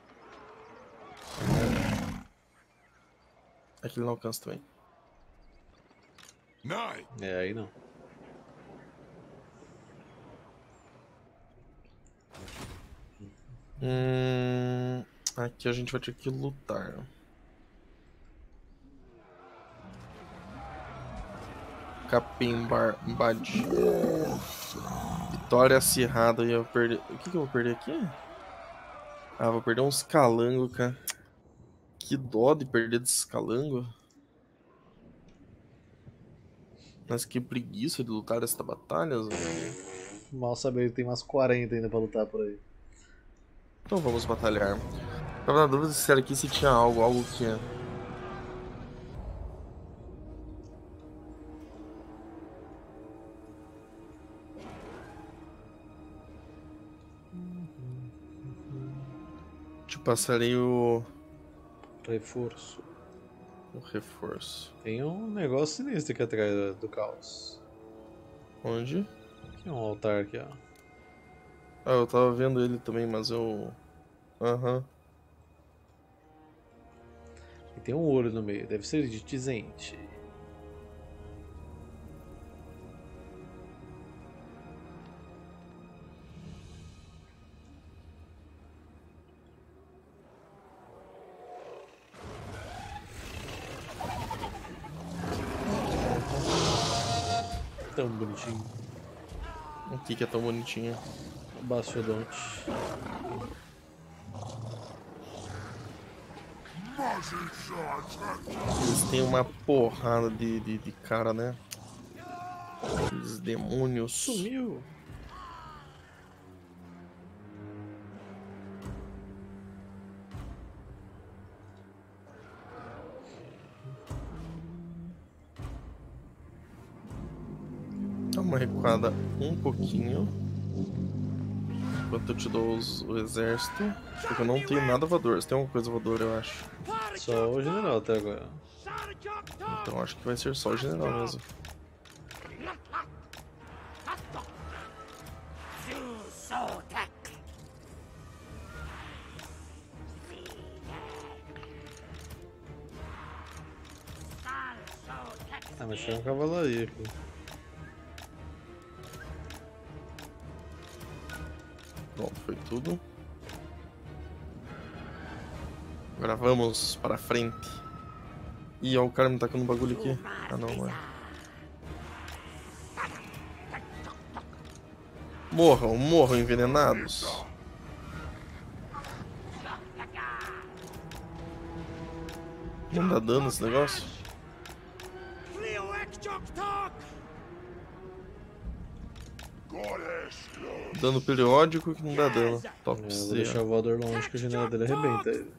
Aqui ele não alcança também. É, aí não. Hum, aqui a gente vai ter que lutar. Capimbar Bad. Vitória acirrada e eu perdi. O que, que eu vou perder aqui? Ah, vou perder uns calango, cara. Que dó de perder desses calango. Mas que preguiça de lutar esta batalha, velho. Mal saber que tem umas quarenta ainda pra lutar por aí. Então vamos batalhar. Tava na dúvida se era aqui se tinha algo, algo que é. Te passarei o. Reforço. O reforço. Tem um negócio sinistro aqui atrás do caos. Onde? Aqui é um altar aqui, ó. Ah, eu tava vendo ele também, mas eu. Aham. E tem um ouro no meio, deve ser de Tizente. Tão bonitinho. O que que é tão bonitinho? O Bastiodonte. Eles têm uma porrada de, de, de cara, né? Aqueles demônios. Sumiu! Dá uma recuada um pouquinho. Enquanto eu te dou os, o exército. Porque eu não tenho nada voador. Você tem alguma coisa voadora, eu acho. Só o general até agora. Então acho que vai ser só o general mesmo. Ah, mas tem uma cavalaria aqui. Pronto, foi tudo. Agora vamos para frente. Ih, ó, o cara me tacando um bagulho aqui. Ah, não, não é. Morram, morram envenenados. Não dá dano esse negócio? Dano periódico que não dá dano. Top Eu vou C. deixar o voador longe que o general dele arrebenta ele.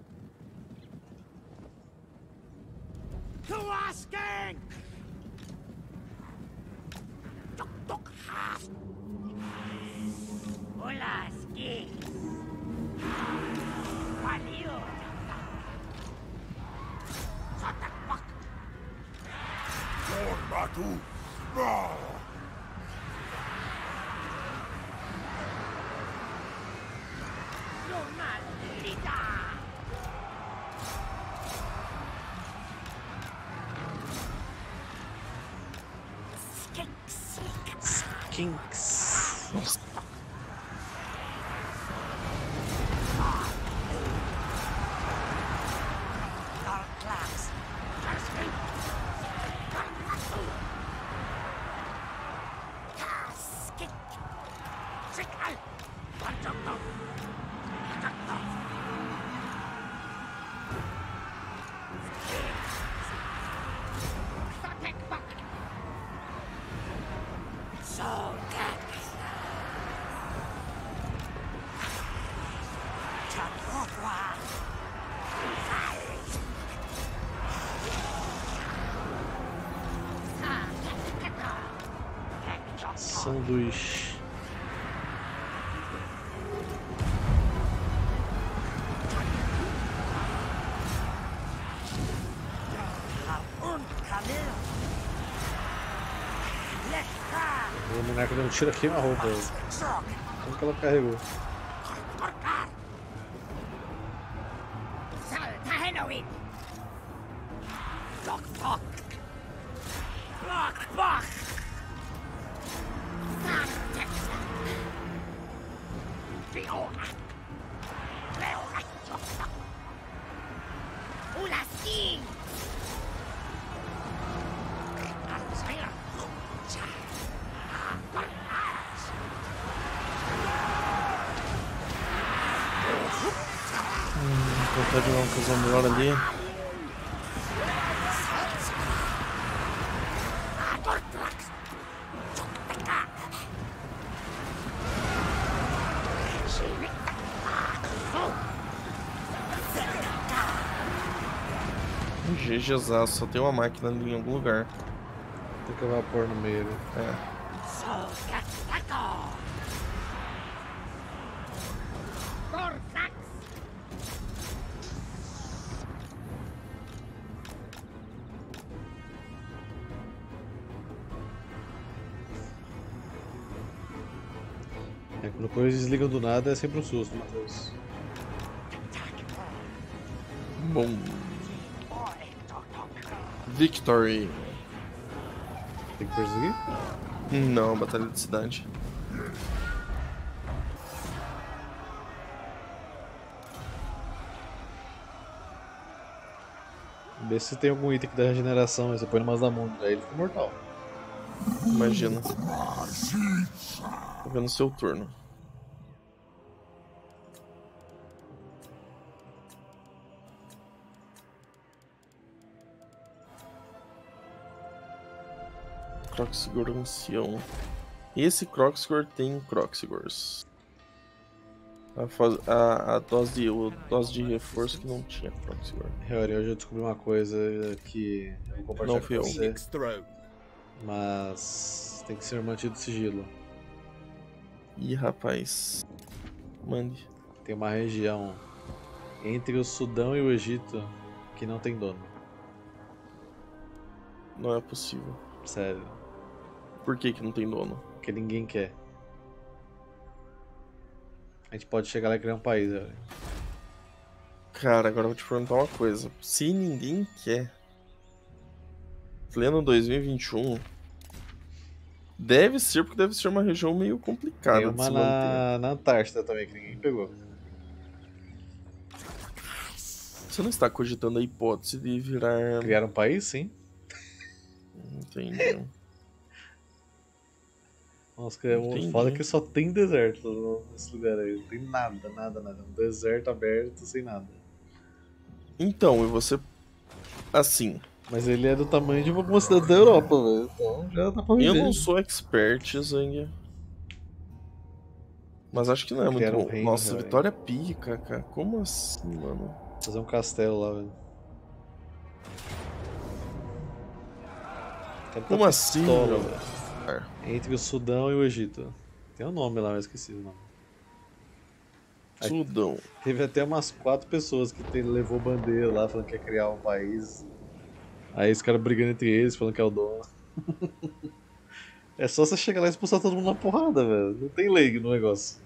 Kinks. Nossa. Sanduíche. O boneco deu um tiro aqui na roupa. Como que ela carregou? vontade de dar uma coisa melhor ali. G G, só tem uma máquina ali em algum lugar. Tem que vapor no meio ali. É. É, quando coisas desligam do nada é sempre um susto, Matheus. Bom. Victory. Tem que perseguir? Não, batalha de cidade. Vê se tem algum item que dá regeneração, aí você põe no Mazdamundo, aí ele fica mortal. Imagina. Tá vendo o seu turno. Croxigor ancião. Esse Croxigor tem Croxigors. A, faz... a, a dose, de, a dose de reforço que não tinha Croxigor. Reori, hoje eu descobri uma coisa que eu vou compartilhar Não fui com eu. você, Phoenix Throne. mas tem que ser mantido sigilo. Ih, rapaz. Mande. Tem uma região entre o Sudão e o Egito que não tem dono. Não é possível. Sério. Por que que não tem dono? Porque ninguém quer. A gente pode chegar lá e criar um país, velho. Cara, agora eu vou te perguntar uma coisa. Se ninguém quer, pleno dois mil e vinte e um, deve ser porque deve ser uma região meio complicada Tem de uma se manter. na, na Antártida também que ninguém pegou. Você não está cogitando a hipótese de virar... Criar um país, sim. Entendi. Nossa, que é um Entendi. foda que só tem deserto nesse lugar aí. Não tem nada, nada, nada. Um deserto aberto sem nada. Então, e você... Assim, Mas ele é do tamanho de alguma cidade da Europa, velho. Então já dá pra eu viver. não sou expert, Zang. Mas acho que não é muito Criaram um bom. reino, Nossa, velho. Vitória pica, cara. Como assim, mano? Fazer um castelo lá, velho. Quero Como tá assim, pistola, meu? velho. Entre o Sudão e o Egito. Tem um nome lá, eu esqueci o nome. Aí- Sudão. Teve até umas quatro pessoas que te- levou bandeira lá falando que ia criar um país. Aí os caras brigando entre eles, falando que é o dono. É só você chegar lá e expulsar todo mundo na porrada, velho. Não tem lei no negócio.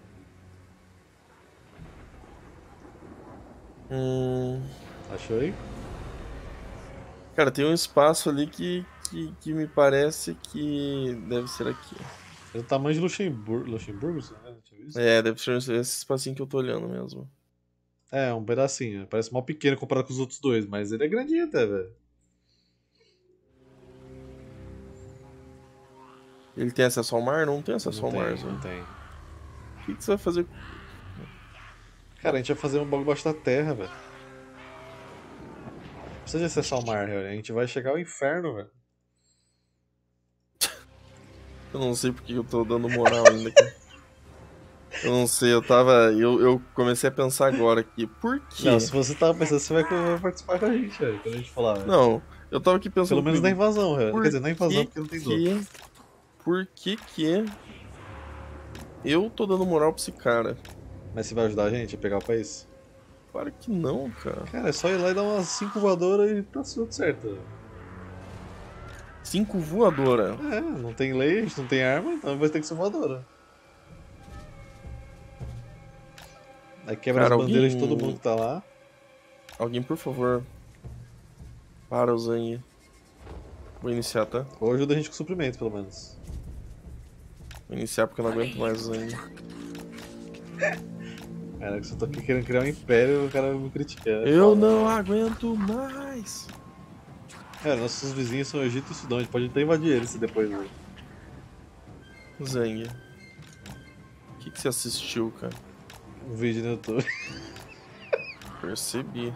Hum... Achou aí? Cara, tem um espaço ali que, que, que me parece que deve ser aqui. É do tamanho de Luxemburgo, Luxemburgo, você né? Tinha visto? É, deve ser esse espacinho que eu tô olhando mesmo. É, um pedacinho. Parece mal pequeno comparado com os outros dois, mas ele é grandinho até, velho. Ele tem acesso ao mar? Não tem acesso Não ao mar, tem, Zé. não tem. O que, que você vai fazer? Cara, a gente vai fazer um bagulho embaixo da terra, velho. Não precisa de acessar o mar, velho. A gente vai chegar ao inferno, velho. Eu não sei porque eu tô dando moral ainda aqui. Eu não sei, eu tava. Eu, eu comecei a pensar agora aqui. Por quê? Não, se você tava pensando, você vai vai participar com a gente, velho. Quando a gente falar, velho. Não, eu tava aqui pensando. Pelo menos na comigo, invasão, velho. por Quer dizer, na invasão que porque não tem dor. que... Por que que eu tô dando moral pra esse cara? Mas você vai ajudar a gente a pegar o país? Claro que não, cara. Cara, é só ir lá e dar umas cinco voadoras e tá tudo certo. Cinco voadora. É, não tem lei, a gente não tem arma, então vai ter que ser voadora. Aí quebra Cara, as bandeiras alguém- de todo mundo que tá lá. Alguém, por favor. Para o Zang. Vou iniciar, tá? Ou ajuda a gente com suprimento, pelo menos. Vou iniciar porque eu não aguento mais o Zang. Cara, que se eu tô aqui querendo criar um império, o cara vai me criticar. Eu não aguento mais. Cara, nossos vizinhos são Egito e Sudão, a gente pode até invadir eles se depois. Né? Zang. O que, que você assistiu, cara? Um vídeo no YouTube. Percebi.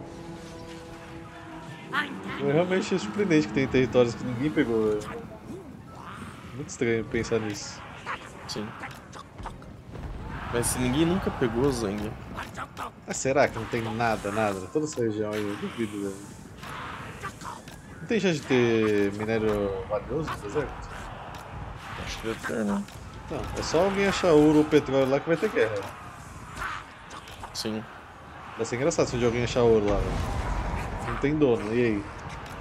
É realmente surpreendente que tem territórios que ninguém pegou, velho. Muito estranho pensar nisso. Sim. Mas se ninguém nunca pegou, Zang. Ah, será que não tem nada, nada? Toda essa região aí, eu duvido, velho. Não tem chance de ter minério valioso no deserto? Acho que deve ter, né? Não, é só alguém achar ouro ou petróleo lá que vai ter guerra. Sim. Vai ser engraçado se um dia alguém achar ouro lá, velho. Não tem dono, e aí?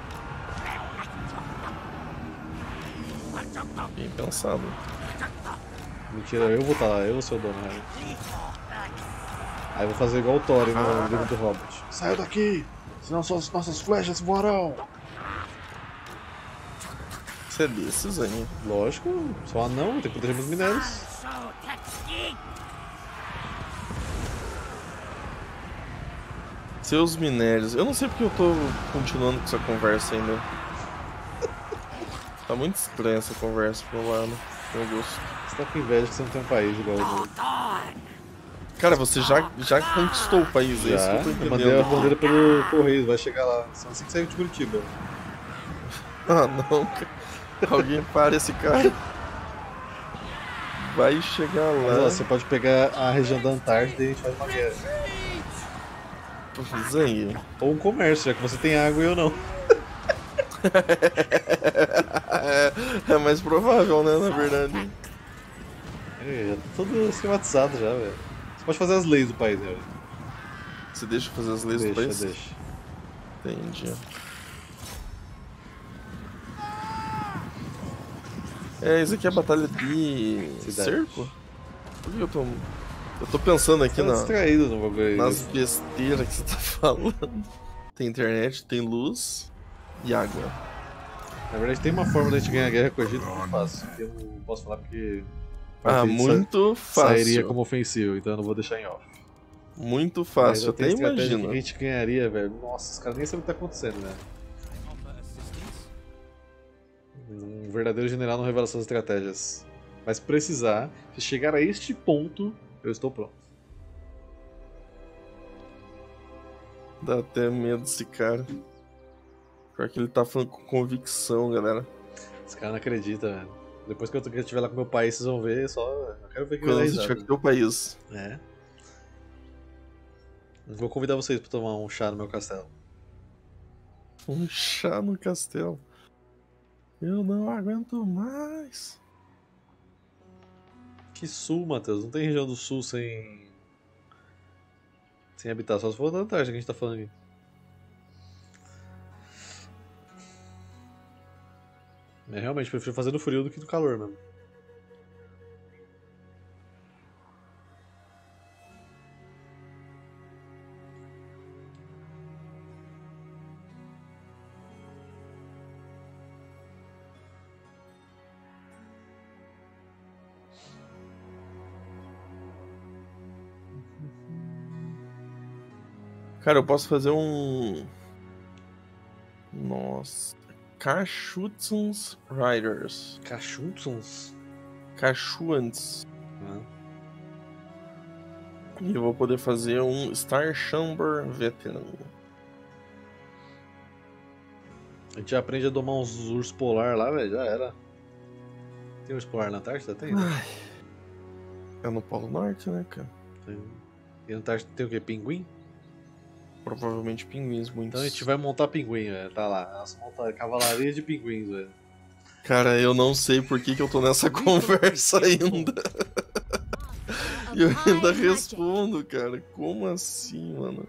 Bem pensado. Mentira, eu vou estar lá, eu vou ser o dono, velho. Aí eu vou fazer igual o Thor no livro do Hobbit. Saiu daqui, senão suas nossas flechas voarão. Você é desses, Zang. Lógico, sou anão, tem que proteger meus minérios. Seus minérios. Eu não sei porque eu tô continuando com essa conversa ainda. Tá muito estranha essa conversa pro meu lado. Meu gosto. Você tá com inveja que você não tem um país igual o meu. Cara, você já, já conquistou o país, é isso Já, que eu tô eu entendendo. mandei a bandeira pelo correio, vai chegar lá. Só assim que saiu de Curitiba. Ah, não, cara. Alguém para esse cara. Vai chegar Mas ó, lá. você pode pegar a região da Antártida e a gente faz uma guerra. Zang. Ou um comércio, já que você tem água e eu não. é, é mais provável, né, na verdade. É, já tá todo esquematizado já, velho. Você pode fazer as leis do país, né, velho? Você deixa eu fazer as leis do Deixa, país? deixa. Entendi. É, isso aqui é a batalha de Cidade. cerco? Por que eu tô... Eu tô pensando aqui Você tá na, distraído no bagulho aí. nas besteiras que você tá falando. Tem internet, tem luz e água. Na verdade, tem uma forma da gente ganhar a guerra com o Egito muito fácil. Eu não posso falar porque. Ah, sa- muito fácil. Sairia como ofensivo, então eu não vou deixar em off. Muito Mas fácil, eu até tenho estratégia imagino. que a gente ganharia, velho. Nossa, os caras nem sabem o que tá acontecendo, né? Um verdadeiro general não revela suas estratégias. Mas se precisar, se chegar a este ponto, eu estou pronto. Dá até medo desse cara. Pior que ele tá falando com convicção, galera. Esse cara não acredita, velho. Depois que eu estiver lá com meu país, vocês vão ver, só. Eu quero ver que vai Quando dar você tiver risada. com o teu país. É. Vou convidar vocês pra tomar um chá no meu castelo. Um chá no castelo. Eu não aguento mais. Que sul, Matheus? Não tem região do sul sem. sem habitar, só se for da Antártida que a gente tá falando aqui. É, realmente, prefiro fazer no frio do que no calor mesmo. Cara, eu posso fazer um... Nossa... Kashutzons Riders. Cachunsons? Kashuans. Ah. E eu vou poder fazer um Star Chamber Veteran. A gente já aprende a domar uns ursos polar lá, velho. Já era. Tem urso polar na Antártida? Tem, né? Ai. É no Polo Norte, né, cara? Tem. E na Antártida tem o quê? Pinguim? Provavelmente pinguins, muitos. Então a gente vai montar pinguim, velho. Tá lá. Nossa, montar cavalaria de pinguins, velho. Cara, eu não sei por que, que eu tô nessa conversa ainda. E eu ainda respondo, cara. Como assim, mano?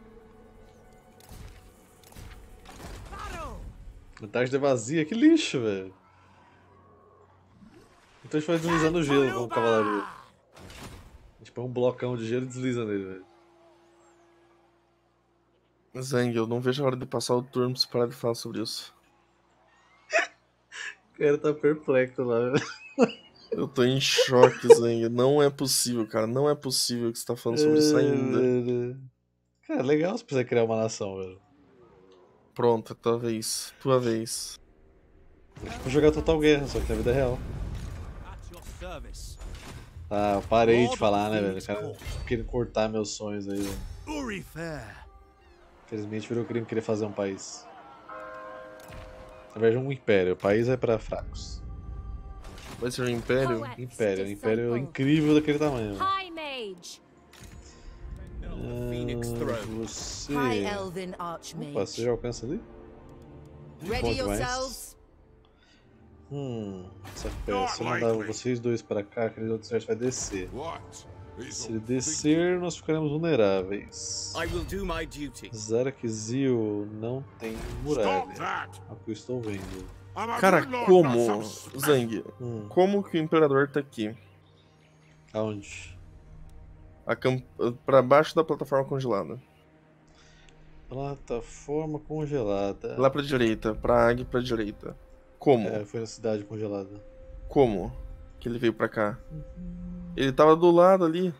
A Antártida é vazia, que lixo, velho. Então a gente vai deslizando o gelo com cavalaria. A gente põe um blocão de gelo e desliza nele, velho. Zang, eu não vejo a hora de passar o turno pra você parar de falar sobre isso. O cara tá perplexo lá, velho. Eu tô em choque, Zang. Não é possível, cara. Não é possível que você tá falando sobre isso ainda. Cara, legal se você criar uma nação, velho. Pronto, tua vez. Tua vez. Vou jogar Total Guerra, só que na vida real. At your service. Ah, eu parei de falar, né, velho? O cara querendo cortar meus sonhos aí, velho. Uri fair. Infelizmente virou crime querer fazer um país. Na verdade, um império. O país é pra fracos. Vai ser um império? Poets Império. Um império disciple. incrível daquele tamanho. High Mage. Phoenix Ah, Throne. você... High Elven Opa, Archmage. você já alcança ali? Ready Bom demais. yourselves. Hum, essa peça. Se eu mandar vocês dois pra cá, aquele outro exército vai descer. Se ele descer, nós ficaremos vulneráveis. I will do my duty. Zarak-Zil não tem muralha. É o que eu estou vendo. Cara, como, Zang, Hum, como que o Imperador tá aqui? aonde? A camp... Pra baixo da plataforma congelada. Plataforma congelada. Lá pra direita, pra águia pra direita. Como? É, foi na cidade congelada. Como que ele veio pra cá? Ele tava do lado ali.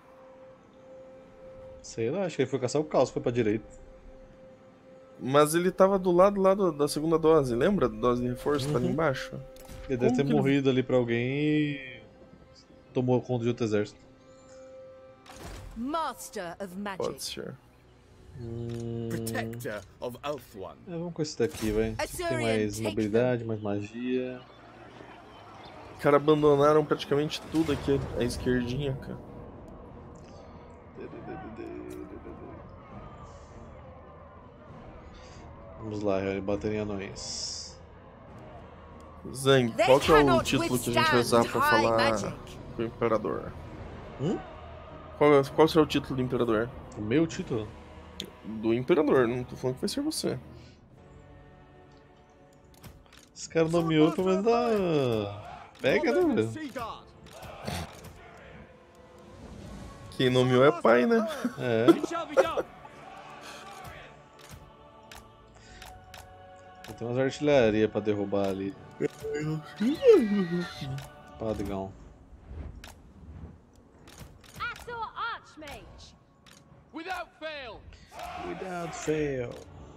Sei lá, acho que ele foi caçar o caos, foi pra direita. Mas ele tava do lado lá do- da segunda dose, lembra? Da dose de reforço que tá ali Uhum. embaixo? Ele deve Como ter que ele- morrido ali pra alguém e tomou conta de outro exército. Master of Magic. Pode ser. Hum... Protector of Ulthuan. É, vamos com esse daqui, vai. Esse aqui tem Assyrian, mais take mobilidade, mais magia. Cara, abandonaram praticamente tudo aqui à esquerdinha, cara. Vamos lá, Harry, baterem anões. Zang, They qual que é o cannot título que a gente vai usar pra withstand high falar magic. com o Imperador? Hum? Qual, é- qual será o título do Imperador? O meu título? Do Imperador, não tô falando que vai ser você. Esse cara nomeou pelo menos da... Pega, né, velho? Seaguard. Quem nomeou é pai, né? É. It shall be done. Tem umas artilharia pra derrubar ali. Padrão. Azor Archmage. Without fail. Without fail.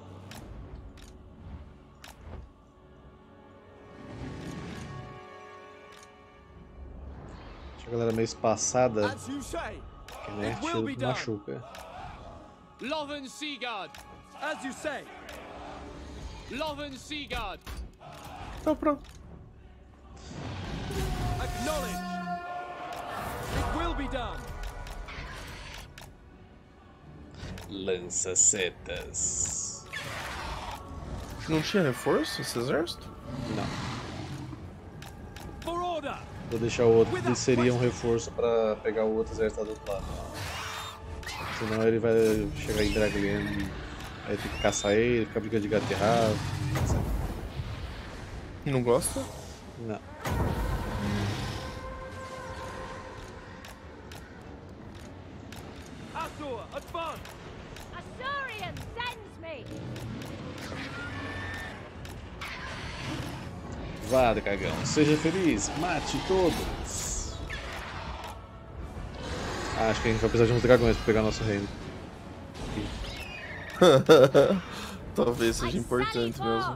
Deixa a galera meio espaçada, As you say. que né, It will tiro be que done. machuca. Loven Seaguard. As you say. Loven Seaguard. Tá pronto. Acknowledge. It will be done. Lança setas. Não tinha reforço esse exército? Não. For order. Vou deixar o outro, que seria um reforço pra pegar o outro exército do outro lado. Senão ele vai chegar em Draglian, vai ter que caçar ele, ficar brigando de gato e rabo. Não gosta? Não. Azor, advance. Azorian sends me. Vá, cagão. Seja feliz. Mate todos. Ah, acho que a gente vai precisar de uns dragões pra pegar nosso reino. Talvez seja importante mesmo.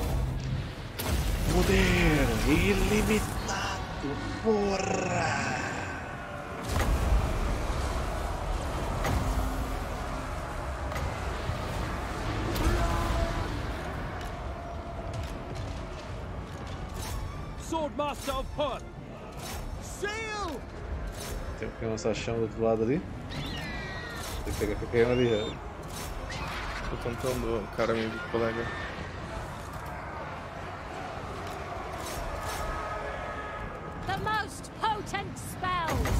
Poder ilimitado, porra! Swordmaster of Pun. Seal. Tem que lançar chão do outro lado ali. Tem que pegar qualquer um ali. ó. Tô tentando, cara, amigo, colega. The most potent spells.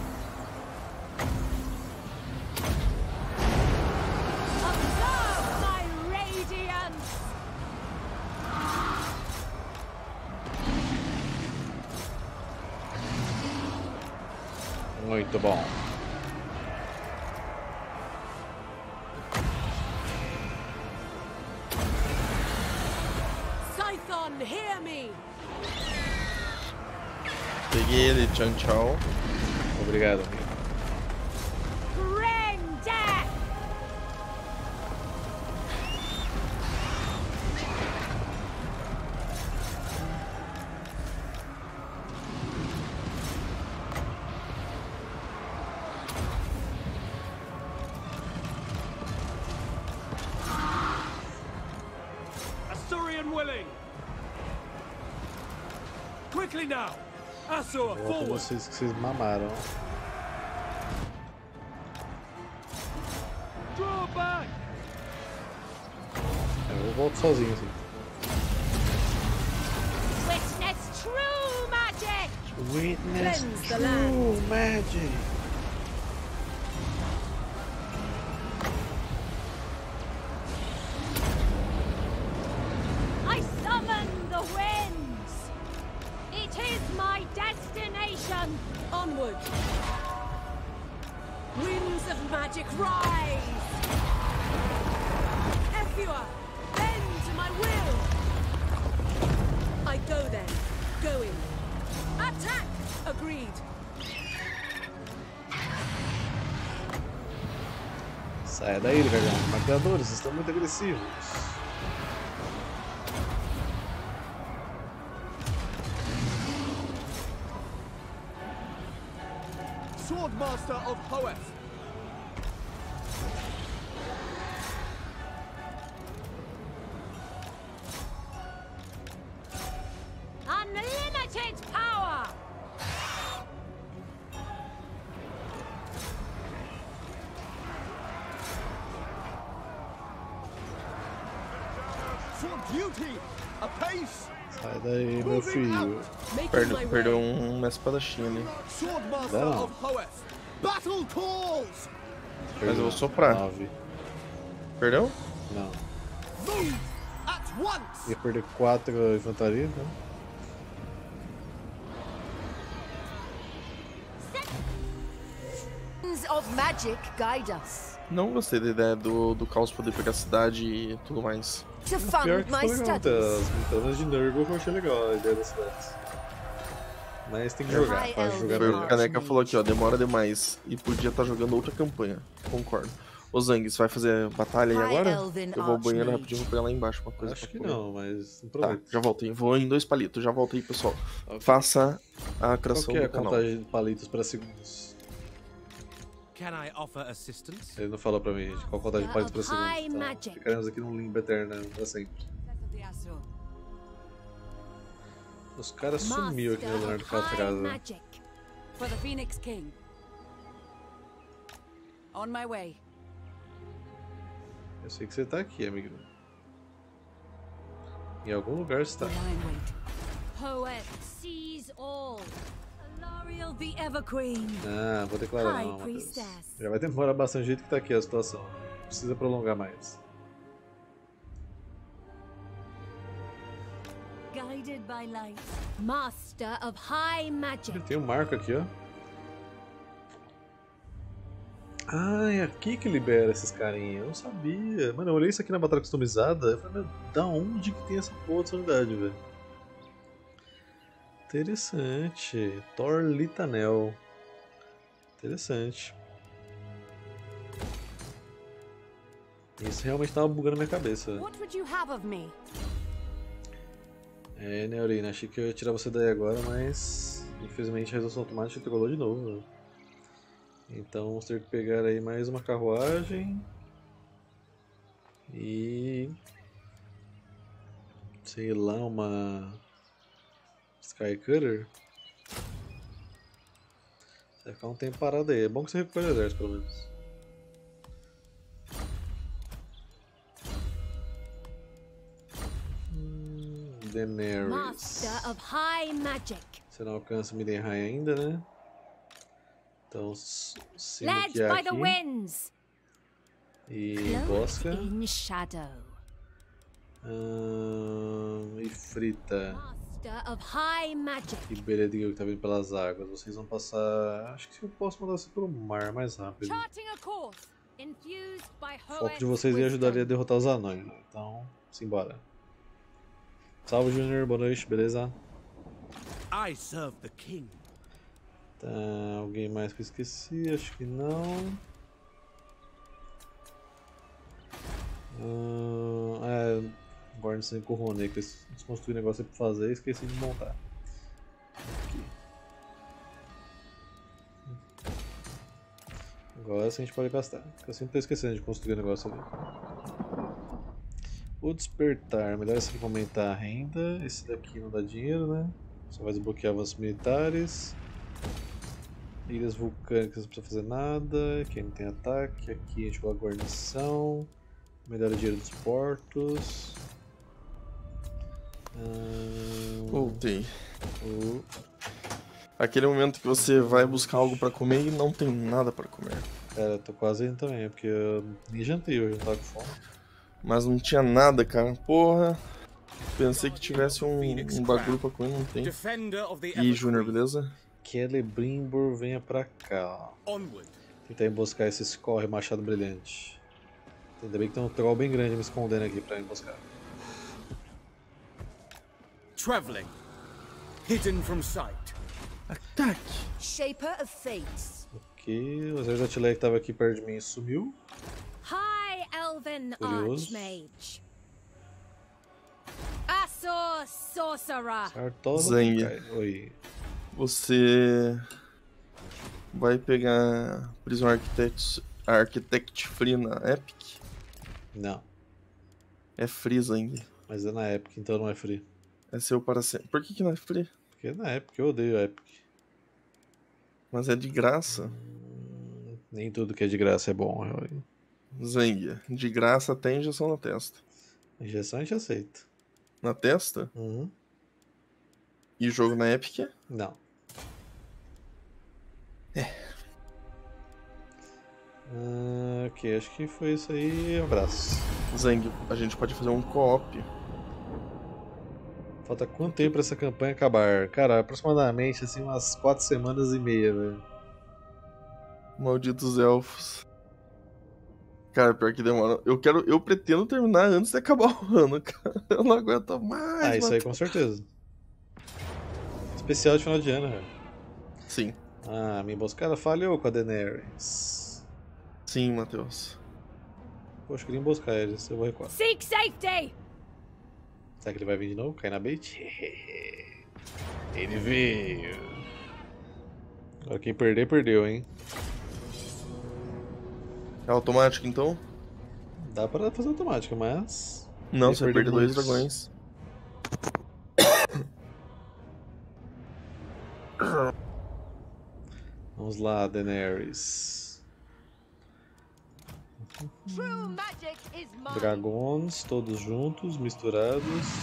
Observe my radiance. Muito bom. Scython, hear me. Peguei ele, tchau, tchau. Obrigado, amigo. Bring death. am willing. Quickly now. Azure, Volta forward. vocês que vocês mamaram. Draw back. Eu volto sozinho assim. Witness true magic! Witness Cleanse the land. magic. I summon the winds! It is my destination! Onward. Winds of magic rise. Effua, bend to my will. I go then. Going. Attack. Agreed. Saia daí, velho. Maquiadores estão muito agressivos. Swordmaster of Hoeth. Unlimited power! For duty. Apace. Sai daí, meu filho. Making Perdeu, my perdeu way. um- uma espadachim ali. Swordmaster Não. of Hoeth. Battle calls. Mas eu vou soprar. Nove. Perdeu? Não. Move at once. Ia perder quatro infantaria, né? Winds of magic guide us. Não gostei da ideia do, do caos poder pegar a cidade e tudo mais. To Pior fund que my ficou legal, studies. as montanas de Nurgle eu achei legal a ideia das cidades. Mas tem que jogar, High pra Elven jogar Foi o melhor. Caneca falou aqui, ó, demora demais e podia estar jogando outra campanha. Concordo. Ô Zang, você vai fazer batalha aí High agora? Elven Eu vou ao banheiro Archmage. rapidinho, vou pegar lá embaixo uma coisa Acho pra que comer. não, mas não Tá, prometo. já voltei. Vou em dois palitos, já voltei, pessoal. Ok. Faça a Qual criação que é a do canal. contagem de palitos para segundos? Can I offer assistance? Ele não falou pra mim, gente, qual a contagem de palitos para High segundos. Então, magic. ficaremos aqui num limbo eterno pra sempre. Os caras sumiu aqui no Master Leonardo of high Catrasa. magic. For the Phoenix King. On my way. Eu sei que você tá aqui, amigo. Em algum lugar você tá. The Lion Wait. Poet sees all. Alariel the Ever Queen. Ah, vou declarar High não, Matheus. Priestess. Já vai demorar bastante o jeito que tá aqui a situação. Não precisa prolongar mais. Guided by light. Master of high magic. Tem um marco aqui, ó. Ah, é aqui que libera esses carinha. Eu não sabia. Mano, eu olhei isso aqui na batalha customizada. Eu falei, meu, da onde que tem essa porra dessa unidade, velho? Interessante. Thor Litanel. Interessante. Isso realmente tava bugando minha cabeça. velho. What would you have of me? É, Neurina, achei que eu ia tirar você daí agora, mas infelizmente a resolução automática trigolou de novo. Velho. Então vamos ter que pegar aí mais uma carruagem e sei lá, uma Skycutter. Vai ficar um tempo parado aí, é bom que você recupere o exército pelo menos. Hum, Daenerys. Master of high magic. Você não alcança o Midenheim ainda, né? Então, sim, Led que é by the aqui. winds. E Cloaked Bosca. in shadow. Ahn, e Frita. Master of high magic. E Beredil que tá vindo pelas águas. Vocês vão passar. Acho que eu posso mandar você pelo mar mais rápido. Charting a course. Infused by O foco de Hoeth's vocês ia ajudar ali a wisdom. derrotar os anões, né? Então, simbora. Salve, Junior. Boa noite, beleza? I serve the king. Tá, alguém mais que eu esqueci? Acho que não. Ahn, é, agora sem corrone, que eles construíram negócio aí pra fazer e esqueci de montar. Aqui. Agora sim a gente pode gastar, porque eu sempre tô esquecendo de construir o negócio ali. O despertar, melhor esse aqui pra aumentar a renda. Esse daqui não dá dinheiro, né? Só vai desbloquear avanços militares. Ilhas vulcânicas não precisa fazer nada. Aqui não tem ataque. Aqui a gente coloca guarnição. Melhora o dinheiro dos portos. Hum... Voltei. Oh. Aquele momento que você vai buscar algo pra comer e não tem nada pra comer. Cara, eu tô quase indo também, porque eu nem jantei hoje, eu tava com fome. Mas não tinha nada, cara. Porra. Pensei que tivesse um, um bagulho pra comer, não tem. E Júnior, beleza? Celebrimbor, venha pra cá. Tentar emboscar esse Scorre Machado Brilhante. Ainda bem que tem um troll bem grande me escondendo aqui pra emboscar. Traveling. Hidden from sight. Ataque. Shaper of Fates. Ok, o exército de artilharia que tava aqui perto de mim sumiu. High Elven Curioso. Archmage. Asor Sorcerer. Sartola. Zang. Oi. Você vai pegar Prison Architect, Architect Free na Epic? Não, É free, Zang. mas é na Epic, então não é free. É seu para sempre. Por que, que não é free? Porque é na Epic, eu odeio a Epic. Mas é de graça. Nem tudo que é de graça é bom. Zang, de graça até injeção na testa. Injeção a gente aceita. Na testa? Uhum. E jogo na Epic? Não. É. Ah, ok, acho que foi isso aí. Abraço. Zang, a gente pode fazer um co-op. Falta quanto tempo pra essa campanha acabar? Cara, aproximadamente assim umas quatro semanas e meia, velho. Malditos elfos. Cara, pior que demora. Eu quero. Eu pretendo terminar antes de acabar o ano, cara. Eu não aguento mais. Ah, isso mano. aí com certeza. Especial de final de ano, velho. Sim. Ah, minha emboscada falhou com a Daenerys. Sim, Matheus. Poxa, eu queria emboscar eles, eu vou recuar. Seek safety. Será que ele vai vir de novo? Cair na bait? Ele veio. Agora quem perder, perdeu, hein? É automático então? Dá pra fazer automática, mas... Não, Ele você vai perdeu perder dois muitos. dragões. Vamos lá, Daenerys. True magic is mine. Dragões, todos juntos, misturados.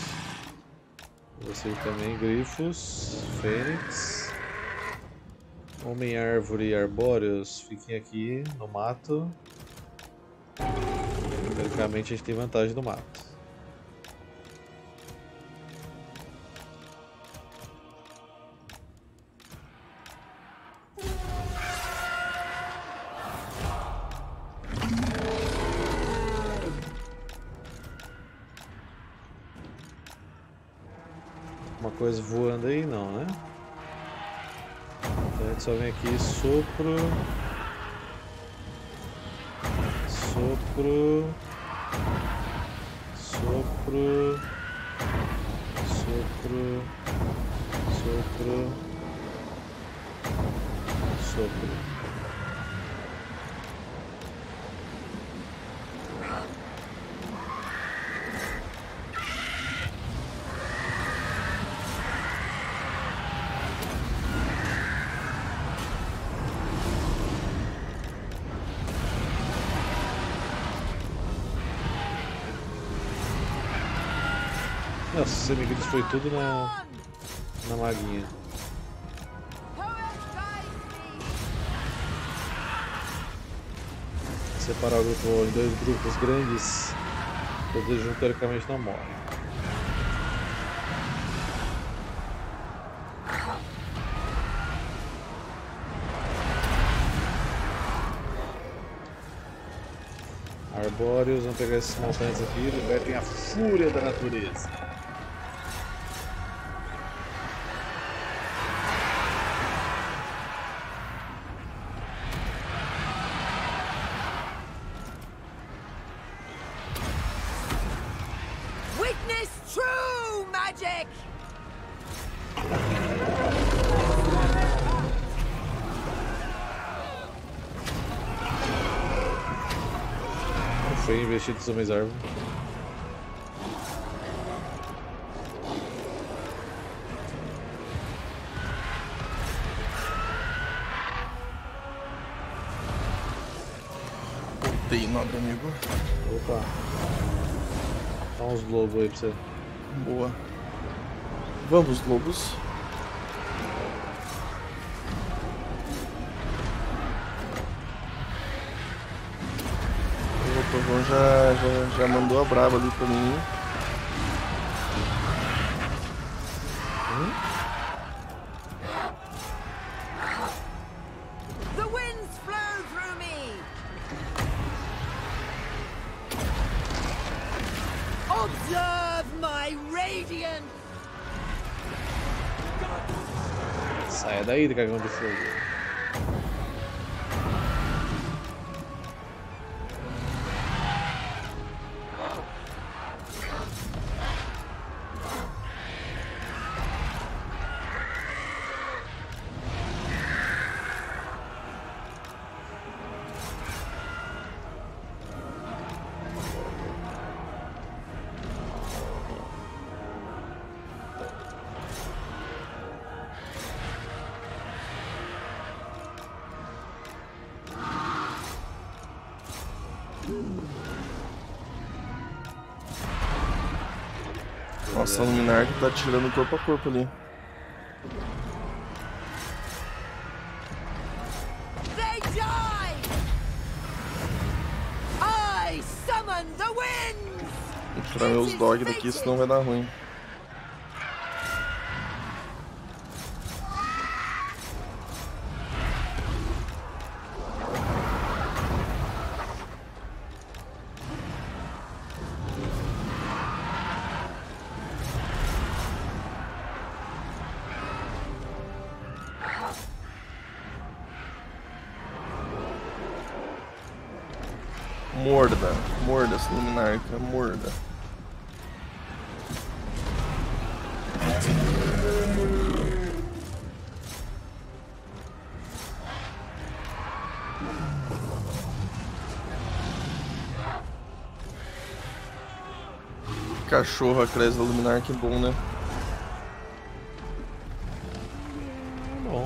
Você também, grifos, fênix. Homem, árvore e arbóreos, fiquem aqui no mato. Teoricamente a gente tem vantagem no mato. Uma coisa voando aí, não, né? Então a gente só vem aqui, sopro. Sopro. Sopro. Sopro. Sopro. Sopro. Nossa, os inimigos foi tudo na, na maguinha. Separar o grupo em dois grupos grandes, todos juntos teoricamente não morrem. Arbóreos, vamos pegar esses montantes aqui, libertem a fúria da natureza. Witness true magic. Foi investido nos homens árvore. Matei, nobre amigo. Opa. Dá uns lobos aí pra você. Boa. Vamos, lobos. O povão já, já, já mandou a braba ali pra mim. Hum? The winds flow through me. Observe my radiance. Saia daí, dragão de fogo. Nossa, a Luminar que tá tirando corpo a corpo ali. They die. I summon the winds. Vou tirar meus dogs daqui, senão vai dar ruim. Morda, morda essa luminarca, morda. Cachorro atrás da luminarca é bom, né? Bom.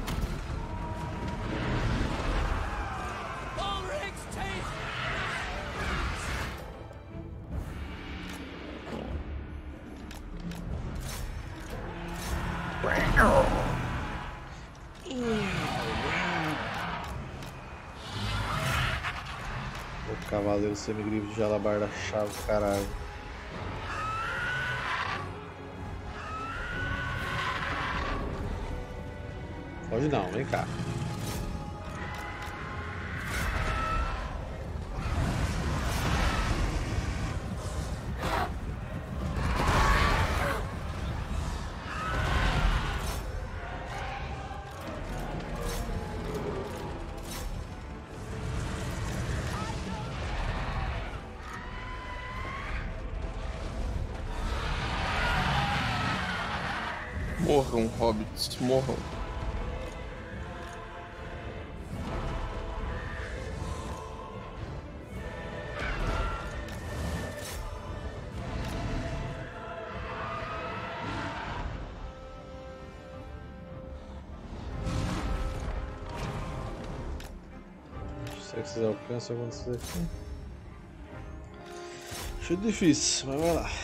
O cavaleiro semigrifo de Jalabar da chave, caralho. Pode não, vem cá. Morram, hobbits, morram. Será que vocês alcançam acontecer aqui? Acho difícil, mas vai lá.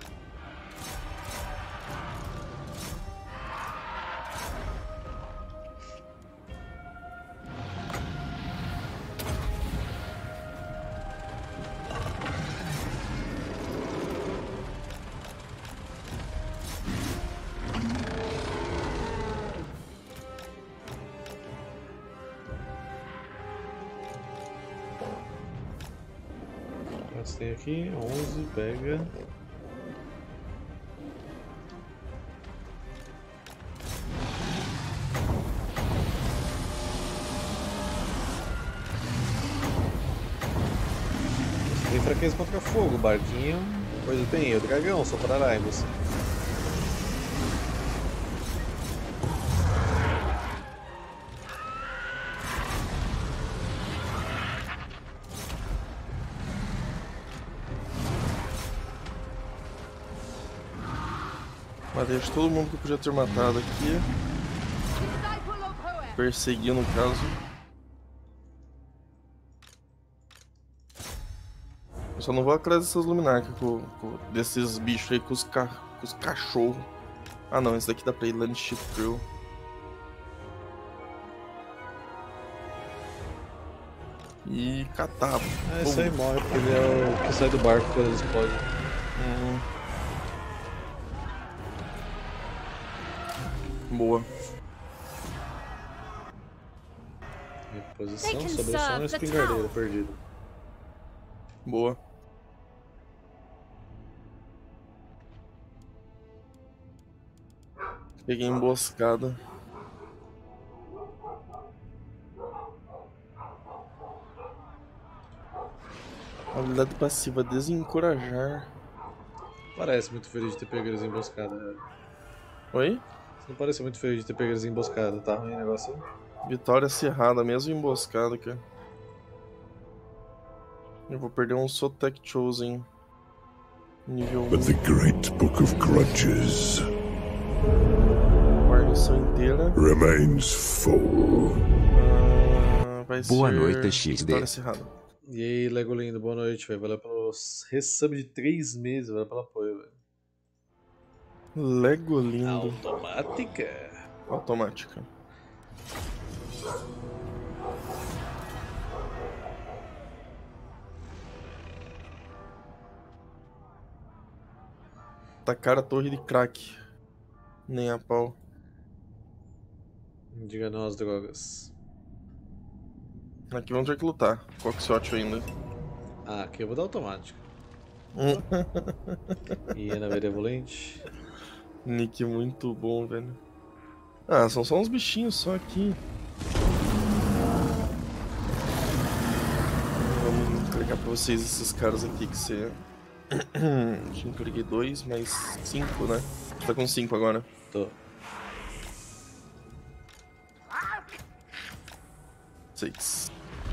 Tem aqui, onze, pega. Você tem fraqueza contra fogo, barquinho. Pois eu tenho, o dragão soprará em você. Matei de todo mundo que eu podia ter matado aqui. Persegui no caso. Só não vou atrás dessas luminarcas, com, com, desses bichos aí com os, ca, com os cachorros. Ah não, esse daqui dá pra ir Land Ship Crew. E catar. É, esse aí morre, porque ele é o que sai do barco quando ele explode. Hum. Boa. Reposição, sobrou só uma espingardeira perdida. Boa. Peguei emboscada. Habilidade passiva, desencorajar. Parece muito feliz de ter pego eles emboscada. Né? Oi? Você não parece muito feliz de ter pego eles emboscada, tá ruim o negócio aí? Vitória cerrada, mesmo emboscada, cara. Eu vou perder um Sotek Chosen. Nível um. But the great book of grudges Guarnição inteira. remains full. Ah, vai Boa ser noite, X D. Vitória cerrada. E aí, Lego lindo, boa noite, velho. Valeu pelo resub de três meses, valeu pelo apoio, velho. Lego lindo. Automática. Automática. Tacar a torre de crack. Nem a pau. Diga não às drogas. Aqui vamos ter que lutar. Quaxote ainda. Ah, aqui eu vou dar automática. Hiena benevolente. Nick muito bom, velho. Ah, são só uns bichinhos só aqui. Vamos entregar pra vocês esses caras aqui que você... Já entreguei dois, mais cinco, né? Você tá com cinco agora. Tô. Seis.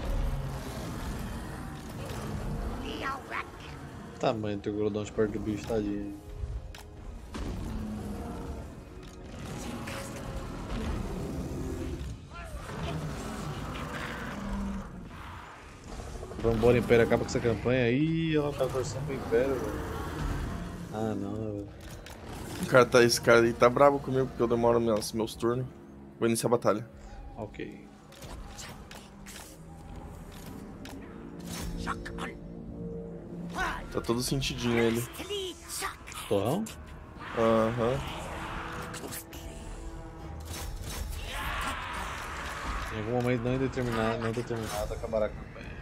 Tamanho do grudão de perto do bicho, tadinho. Vambora, Império acaba com essa campanha aí. Ela tá torcendo pro Império, velho. Ah, não, velho. O cara tá, esse cara aí tá bravo comigo porque eu demoro meus, meus turnos. Vou iniciar a batalha. Ok. Tá todo sentidinho ele. Torrão? Aham. Em algum momento não indeterminado, não determinado acabará a campanha.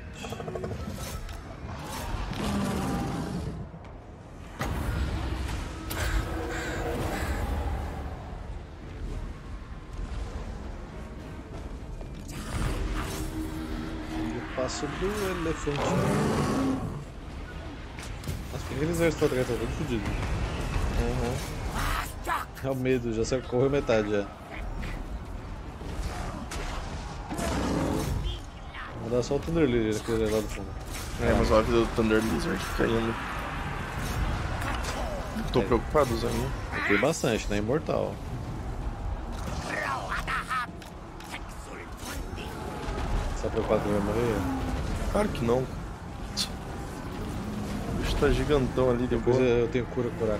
Eu passo do elefante. Nossa, por que aquele exército atrás tá todo fodido? Uhum. É o medo, já saiu, correu metade já. Vou dar só o Thunder Lizard aquele lá do fundo. É, mas olha a vida do Thunder Lizard caindo. Tô É. preocupado, Zé. Tem bastante, né? Imortal. Você tá preocupado que vai morrer? Claro que não. O bicho tá gigantão ali Depois depois. eu tenho cura curar.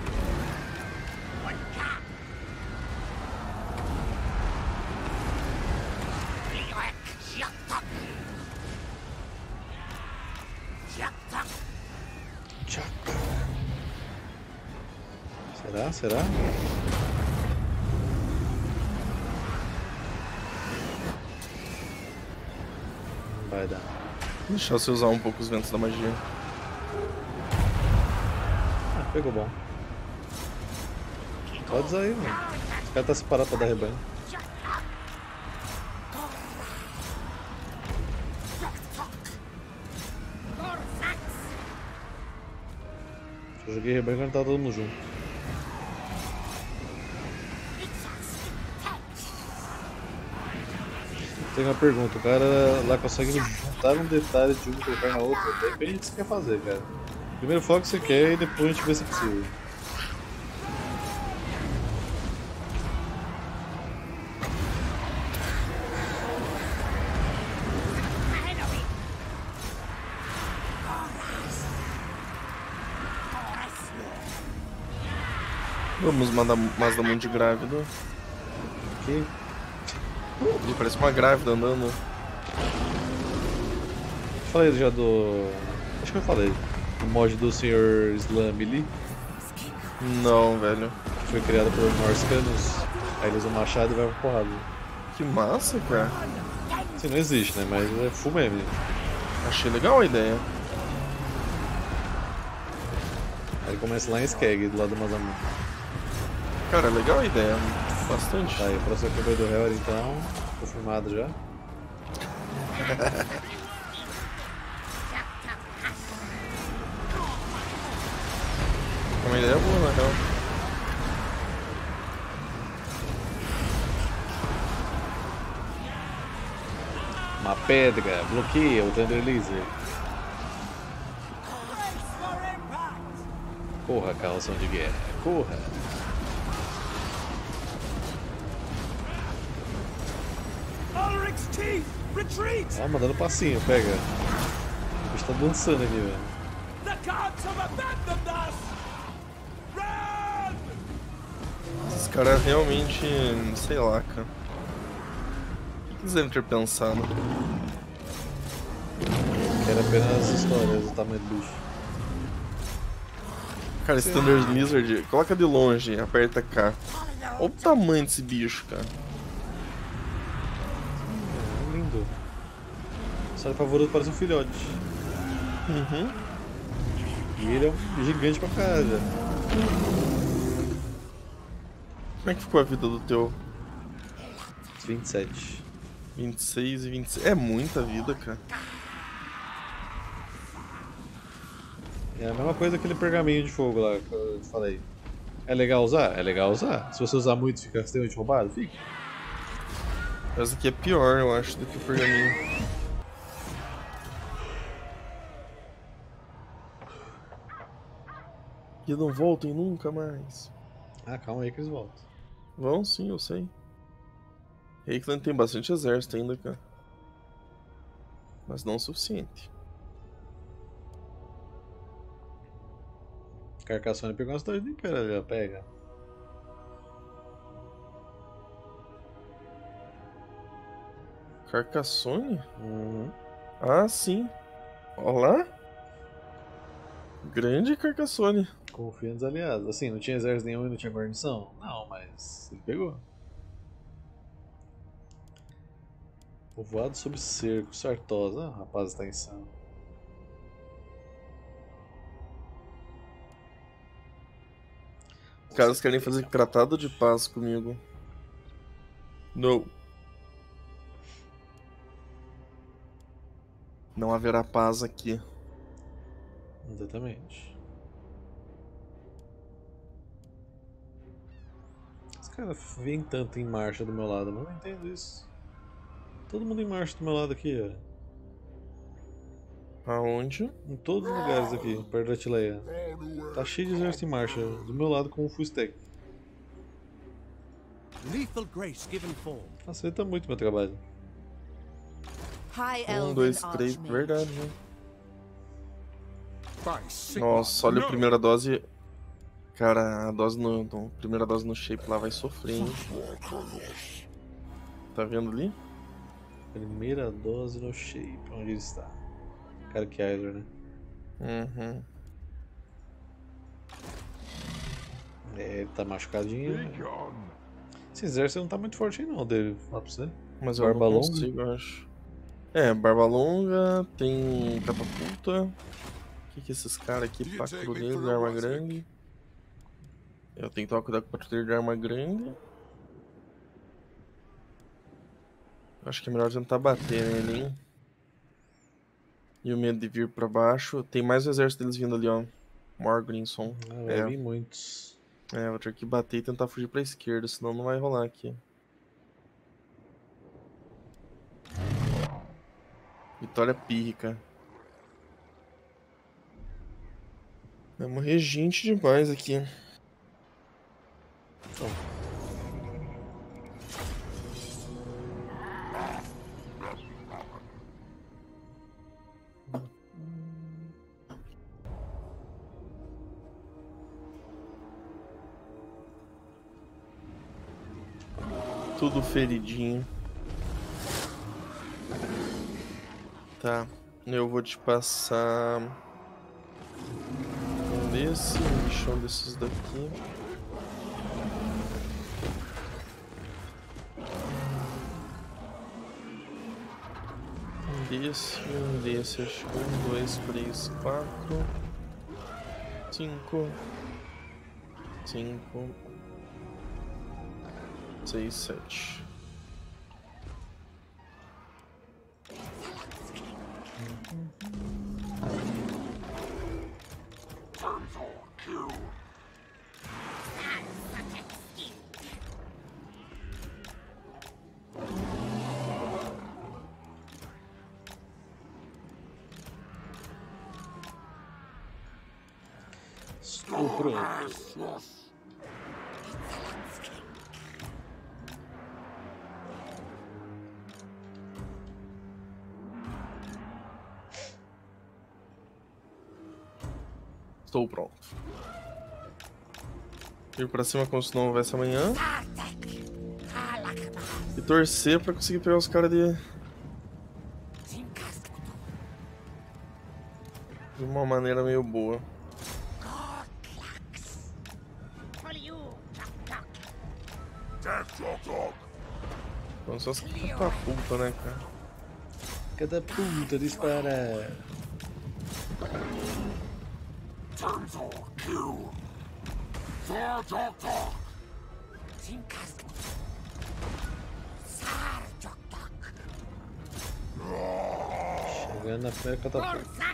Será? Será? Não vai dar. Deixa você usar um pouco os ventos da magia. Ah, pegou bom. Pode usar aí, mano. Esse cara tá separado pra dar rebanho. Eu joguei rebanho quando tava todo mundo junto. Tem uma pergunta, o cara lá consegue juntar um detalhe de um e colocar na outra? Depende do que você quer fazer, cara. Primeiro foca o que você quer e depois a gente vê se é possível. Vamos mandar Mazda Mundi grávida. Que? Ele parece uma grávida andando. Falei já do... Acho que eu falei. O mod do senhor Slam Melee. Não, velho. Foi criado por Norscanos. Aí eles usam machado e vai pra porrada. Que massa, cara. Assim, não existe, né? Mas é full meme. Achei legal a ideia. Aí começa lá em Skeg, do lado do Mazamu. Cara, legal a ideia. Bastante. Tá aí, o próximo campeão do Hell, então. Confirmado já. É uma ideia boa, na real. Uma pedra, bloqueia o Thunder Laser. Corra, carroção de guerra, corra! Ulric's teeth! Retreat! Ó, mandando passinho, pega. O bicho tá dançando aqui, velho. The gods have abandoned us! Run! Esses caras realmente, sei lá, cara. O que eles devem ter pensado? Era apenas histórias do tamanho do bicho. Cara, esse Thunder Lizard, coloca de longe, aperta K. Olha o tamanho desse bicho, cara. É lindo. Só é favorito, parece um filhote. Uhum. E ele é um gigante pra caralho. Como é que ficou a vida do teu? vinte e sete. vinte e seis e vinte e seis. É muita vida, cara. É a mesma coisa aquele pergaminho de fogo lá que eu falei. É legal usar? É legal usar. Se você usar muito, fica extremamente roubado? Fica. Essa aqui é pior, eu acho, do que o pergaminho. E não voltem nunca mais. Ah, calma aí que eles voltam. Vão sim, eu sei. Reikland tem bastante exército ainda, cara. Mas não o suficiente. Carcassonne pegou umas torres do Império ali, ó. Pega. Carcassonne? Uhum. Ah, sim. Olá. Grande Carcassonne. Confia nos aliados. Assim, não tinha exército nenhum e não tinha guarnição? Não, mas ele pegou. Povoado sob cerco, Sartosa. Ah, rapaz, tá insano. Os caras querem fazer tratado de paz comigo. Não. Não haverá paz aqui. Exatamente. Os caras vêm tanto em marcha do meu lado, mas eu não entendo isso. Todo mundo em marcha do meu lado aqui, ó. Aonde? Em todos os lugares aqui, perto da Tileia. Tá cheio de exército em marcha, do meu lado com o full stack. Lethal grace given form. Facilita muito meu trabalho. High Um, Elven dois, três. Archmage. Verdade, né? By Sigmar, Nossa, olha a no. primeira dose. Cara, a dose no. no primeira dose no shape lá vai sofrer, hein? Tá vendo ali? Primeira dose no shape, onde ele está? Cara que Isler, né? Uhum. É, ele tá machucadinho. Esse exército não tá muito forte aí não, dele, falar pra você. Mas eu Barba não longa? consigo, eu acho. É, barba longa, tem catapulta. O que que é esses caras aqui? Patrulheiro de arma grande. Eu tenho que tomar cuidado com o patrulheiro de arma grande. Acho que é melhor tentar bater nele, hein? E o medo de vir pra baixo. Tem mais um exército deles vindo ali, ó. Morgrinson. Ah, vai É. vir muitos. É, vou ter que bater e tentar fugir pra esquerda, senão não vai rolar aqui. Vitória pírrica. Vai morrer gente demais aqui. Tudo feridinho. Tá, eu vou te passar um desse, um bichão desses daqui. Um desse, um desse, acho que um, dois, três, quatro, cinco, cinco, seis, sete. Estou pronto. Estou pronto. Ir pra cima como se não houvesse amanhã. E torcer pra conseguir pegar os caras de... de uma maneira meio boa. Então só se catapulta, né, cara? Catapulta, dispara. Chegando na primeira catapulta.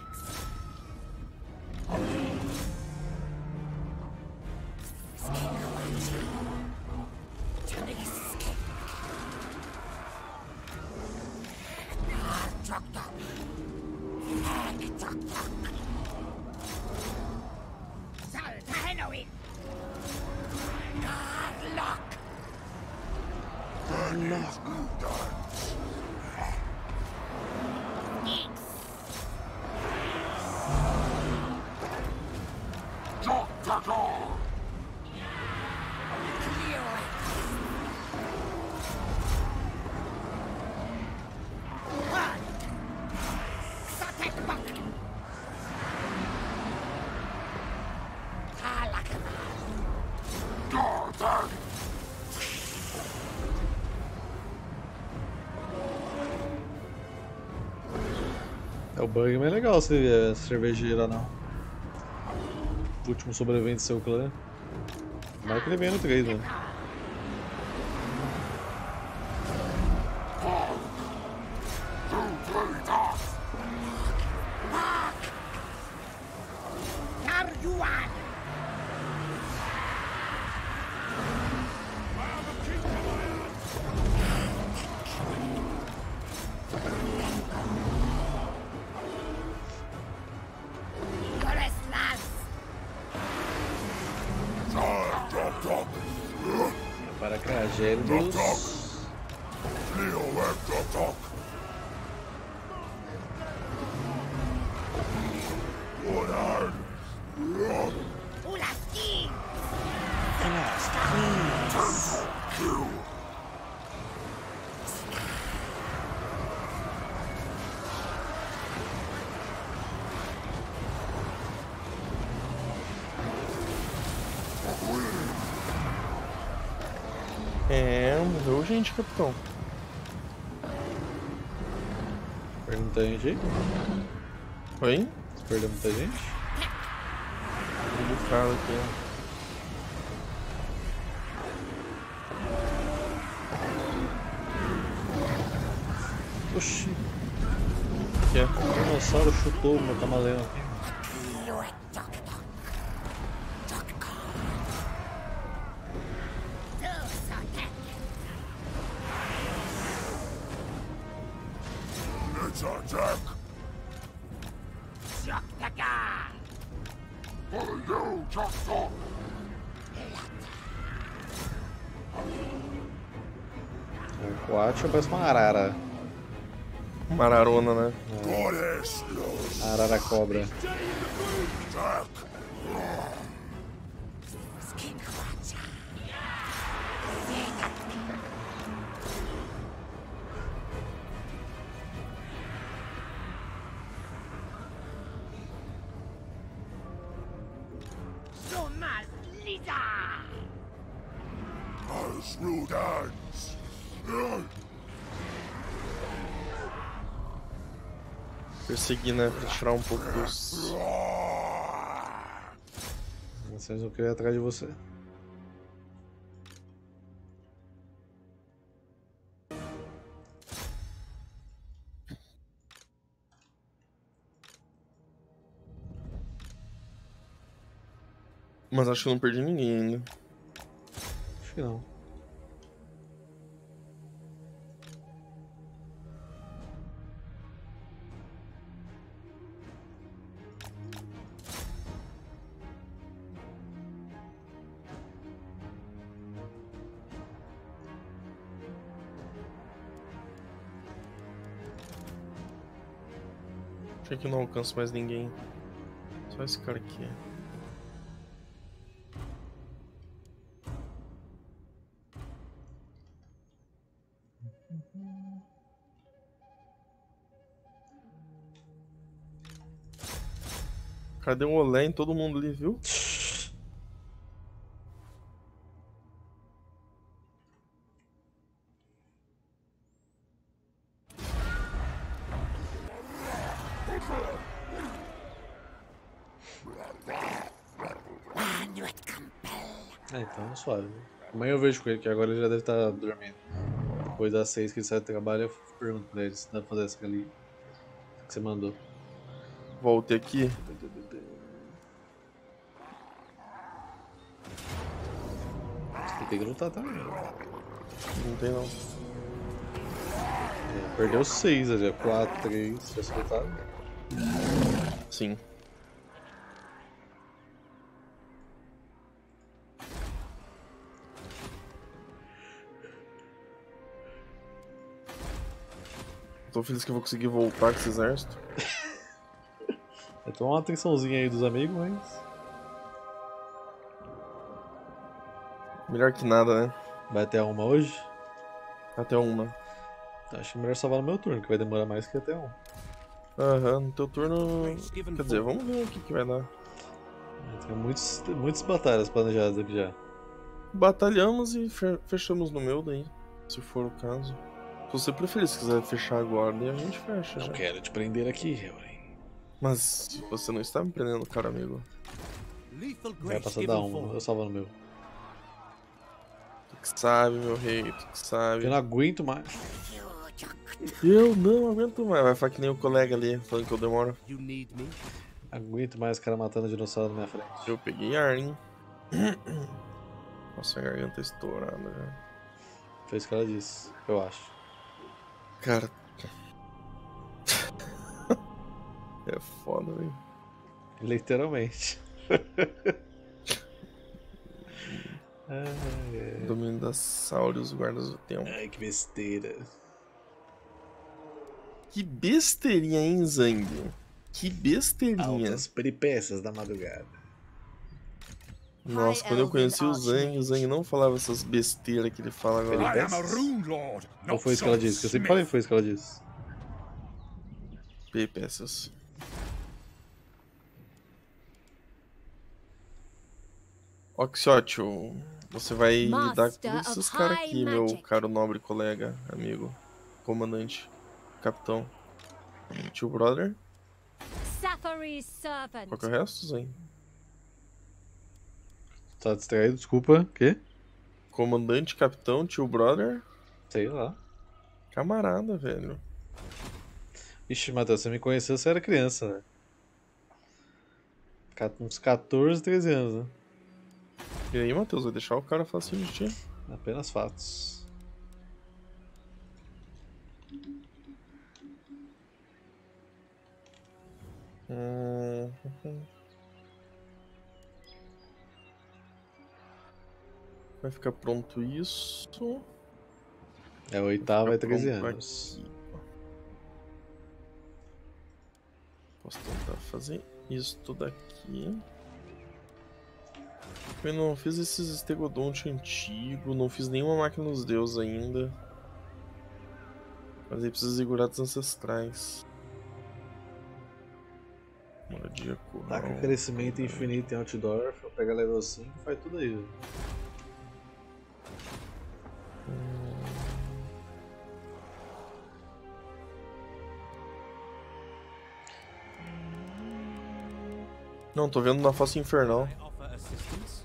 É o bug mais legal se é cervejeira não. O último sobrevivente do seu clã. Marca que ele vem no três, mano. Para Cragélidos. É, morreu gente, capitão. Perdeu muita gente aí? Oi? Você perdeu muita gente? Um bocado aqui. Oxi. O que é? O dinossauro chutou o meu camaleão aqui. O Quatcho parece uma arara. Uma ararona, né? É. Arara cobra. rude hands. Perseguir, né? Pra tirar um pouco dos. Vocês vão querer ir atrás de você. Mas acho que eu não perdi ninguém ainda. Acho que não. Acho que eu não alcanço mais ninguém. Só esse cara aqui. O cara deu um olé em todo mundo ali, viu? É, então suave. Amanhã eu vejo com ele, que agora ele já deve estar dormindo. Depois das seis que ele sai do trabalho, eu pergunto pra ele se dá pra fazer essa ali que você mandou. Volte aqui. Você tem que lutar também. Não tem não. É, perdeu seis, já quatro, três, já se lutaram. Sim. Tô feliz que eu vou conseguir voltar com esse exército. Vai tomar uma atençãozinha aí dos amigos, mas... Melhor que nada, né? Vai até uma hoje? Até uma. Acho que é melhor salvar no meu turno, que vai demorar mais que até um. Aham, no teu turno... Quer dizer, vamos ver o que, que vai dar. Tem muitos, muitas batalhas planejadas aqui já. Batalhamos e fechamos no meu daí, se for o caso. Se você preferir, se quiser fechar agora, daí a gente fecha. Não já. quero te prender aqui, Helen. Mas você não está me prendendo, cara amigo. Vai passar da uma, eu salvo no meu. Tu que sabe, meu rei, tu que sabe. Eu não aguento mais. Eu não aguento mais. Vai ficar que nem o colega ali, falando que eu demoro. Aguento mais o cara matando dinossauro na minha frente. Eu peguei ar, hein? Nossa, a garganta estourada já. Foi isso que ela disse, eu acho. Cara. É foda, velho. Literalmente. Ai, é. Domínio das Saurios, guardas do tempo. Ai, que besteira. Que besteirinha, hein, Zang? Que besteirinha. Altas peripécias da madrugada. Nossa, quando eu conheci o Zang, o Zang não falava essas besteiras que ele fala agora. Ou foi isso que ela disse? Que eu sempre falei que foi isso que ela disse. Peripécias. Oxótio, você vai lidar com todos esses caras aqui, meu caro nobre colega, amigo, comandante, capitão. Tio Brother. Qual que é o resto, Zang? Tá distraído, desculpa. Quê? Comandante, capitão, tio Brother. Sei lá. Camarada, velho. Ixi, Matheus, você me conheceu, você era criança, né? Uns quatorze, treze anos, né? E aí, Matheus, vai deixar o cara facinho de ti? Apenas fatos. Hum... Vai ficar pronto isso. É oitava e treze anos. Aqui. Posso tentar fazer isto daqui. Eu não fiz esses estegodonte antigo, não fiz nenhuma máquina dos deuses ainda. Mas aí precisa segurar dos ancestrais. Moradia curral. Tá com crescimento infinito em outdoor, pega level cinco e faz tudo aí. Não, tô vendo na Fossa Infernal. Offer assistance?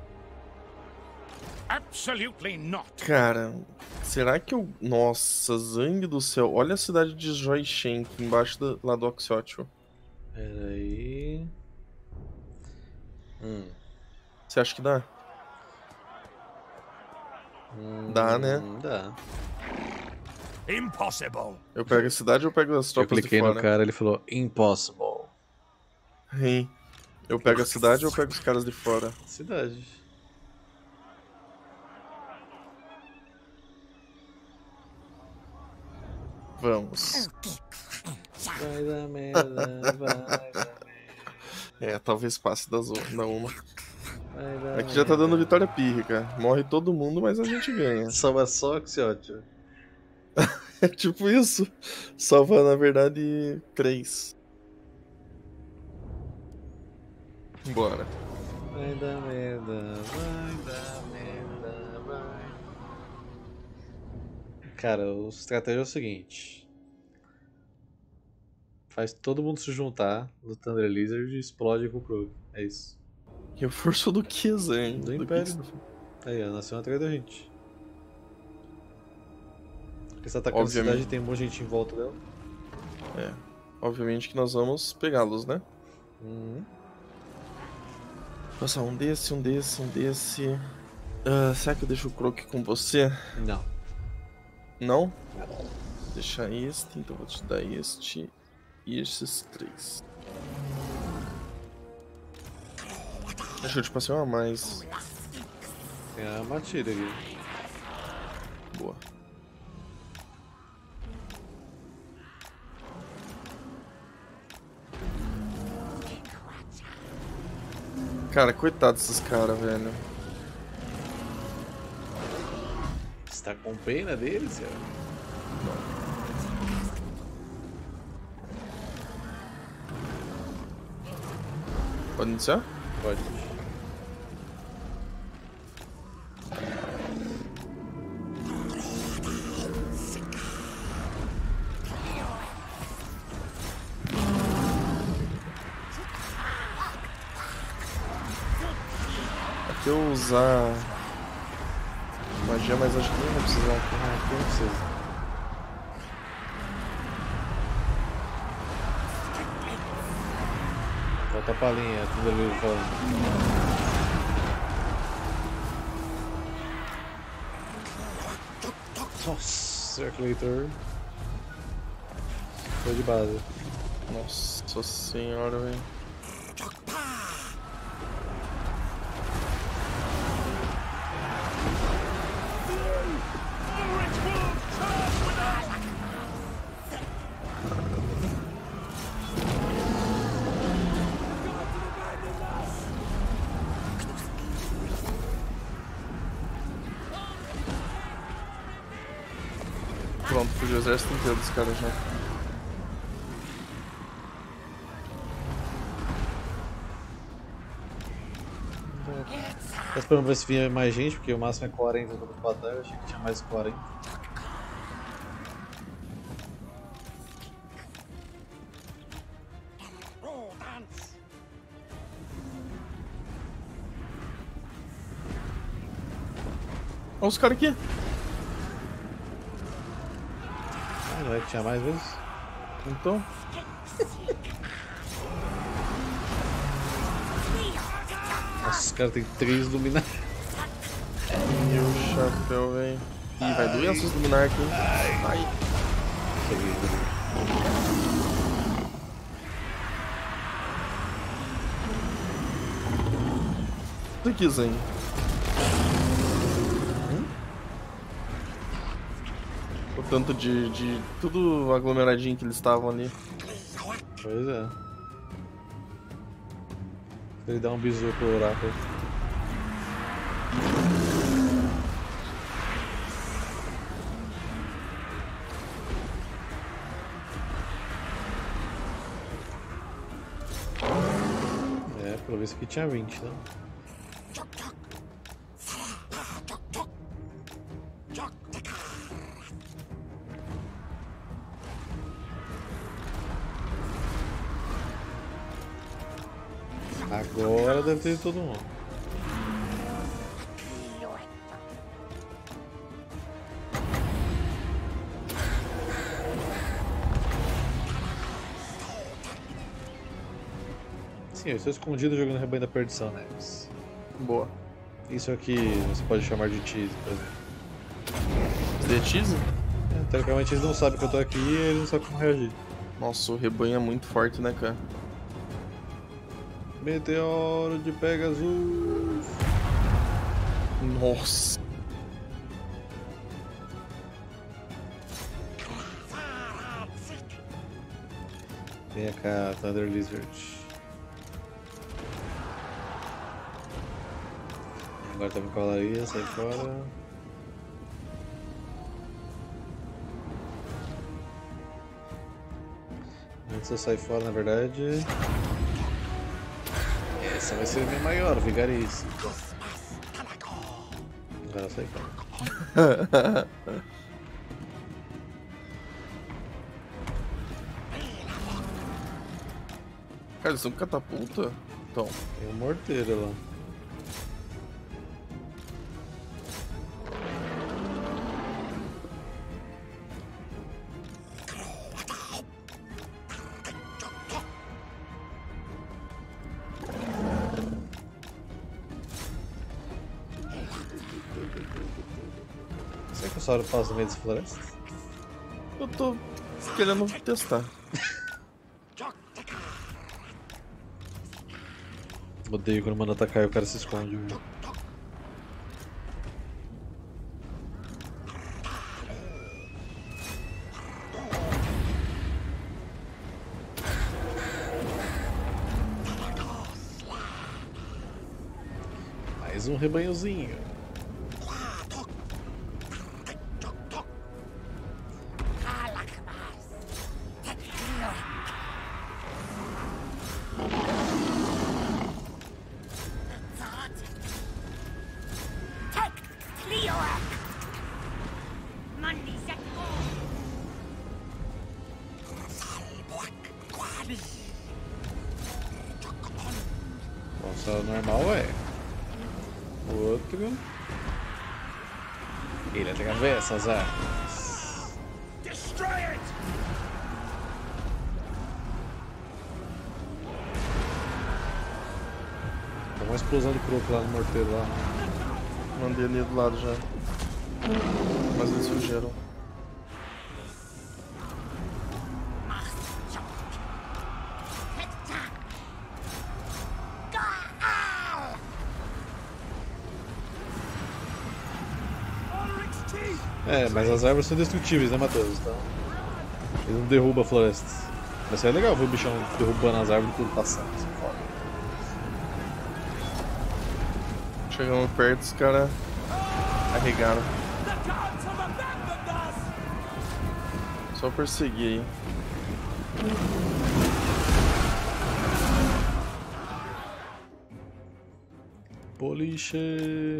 Absolutely not. Cara, será que eu... Nossa, Zang do céu. Olha a cidade de Joishen aqui embaixo do, lá do Oxyotl. Pera aí. Hum. Você acha que dá? Hum, Dá, né? Dá. Impossible. Eu pego a cidade ou eu pego as Eu tropas de cliquei fora? no cara, ele falou impossible. Hein? Eu pego a cidade ou eu pego os caras de fora? Cidade. Vamos. Vai dar merda, vai dar merda. É, talvez passe das, da uma. Vai dar Aqui já tá dando merda. vitória pírrica. Morre todo mundo, mas a gente ganha. Salva só Oxyotl. É tipo isso. Salva, na verdade, três. Bora. Vai dar merda, vai dar merda, vai. Cara, a estratégia é o seguinte. Faz todo mundo se juntar no Thunder Lizard e explode com o Krog. É isso. Reforço do que, Zé? Do que Império. que você- Aí, ó, nasceu atrás da gente. Porque você atacando a Obviamente. cidade e tem um monte de gente em volta dela. É. Obviamente que nós vamos pegá-los, né? Uhum. Passar um desse, um desse, um desse. Ah, será que eu deixo o Croc com você? Não. Não? Deixar este, então vou te dar este e esses três. Acho que eu te passei uma a mais. Tem a Matilda aqui. Boa. Cara, coitado desses caras, velho. Você tá com pena deles, cara? Pode iniciar? Pode. Aqui eu usar magia, mas acho que nem vai precisar. Ah, aqui não precisa. Volta pra linha, tudo ali falando. Nossa, Circulator. Foi de base. Nossa senhora, velho. Pronto, fugiu o exército inteiro dos caras já. Tô esperando ver se vinha mais gente, porque o máximo é quarenta no batalha, eu achei que tinha mais quarenta. Olha os caras aqui. Ah, não é que tinha mais vezes? Então. Nossa, os caras têm três luminares. Meu chapéu, velho. Ih, vai doer essas luminar aqui. Ai. Isso aqui, Zen. Hum? O tanto de, de. Tudo aglomeradinho que eles estavam ali. Pois é. Ele dá um bisu pro Oráculo. É, pelo visto aqui tinha vinte, né? Agora deve ter todo mundo. Sim, eu estou escondido jogando Rebanho da Perdição, Neves. Boa. Isso aqui você pode chamar de tease, por exemplo. The Cheese? É, teoricamente eles não sabem que eu tô aqui e eles não sabem como reagir. Nossa, o rebanho é muito forte, né, cara? Meteoro de Pegasus. Nossa. Vem cá, Thunder Lizard. Agora tá com cavalaria, sai fora. Antes eu sair fora, na verdade. Essa vai ser a minha maior, vigarice. Agora eu saio fora. Cara, eles são catapulta? Então. Tem um morteiro lá. Será que o Sauro passa no meio das florestas? Eu tô querendo testar. Odeio quando manda atacar e o cara se esconde. Viu? Mais um rebanhozinho. Nossa, normal é. O outro. Ele atravessa as armas. Destroy it! Tem uma explosão de croco lá no morteiro lá. Mandei ali do lado já. Mas eles fugiram. É, mas as árvores são destrutíveis, né, Matheus? Então, ele não derruba florestas. Mas é legal ver o bichão derrubando as árvores e tudo passando. Assim, foda. Chegamos perto, os caras arregaram. Só perseguir aí. Boliche.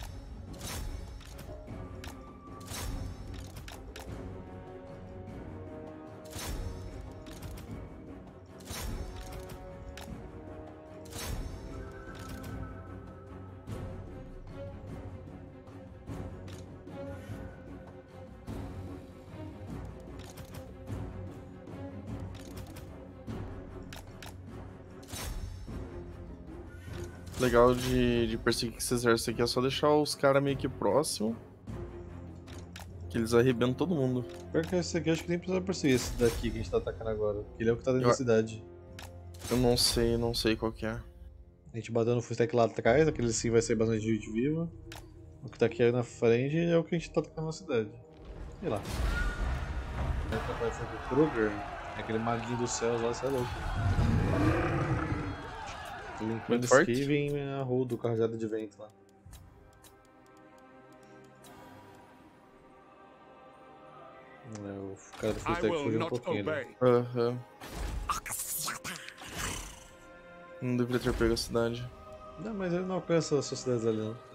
Legal de, de perseguir esse exército aqui é só deixar os caras meio que próximo. Que eles arrebentam todo mundo. Pior que esse aqui, acho que nem precisa perseguir esse daqui que a gente tá atacando agora. Porque ele é o que tá dentro Eu- da cidade. Eu não sei, não sei qual que é. A gente batendo o Fustec lá atrás, aquele sim vai ser bastante gente viva. O que tá aqui na frente é o que a gente tá atacando na cidade. Sei lá. Vai ser o Kruger, é aquele maguinho dos céus lá, você é louco. Limpando Muito forte? esquive em a rodo com a rajada de vento lá. É, o cara do I Fustec will fugiu um not pouquinho. Né? obey. Aham. Não deveria ter pego a cidade. Não, mas ele não alcança as sociedades ali não.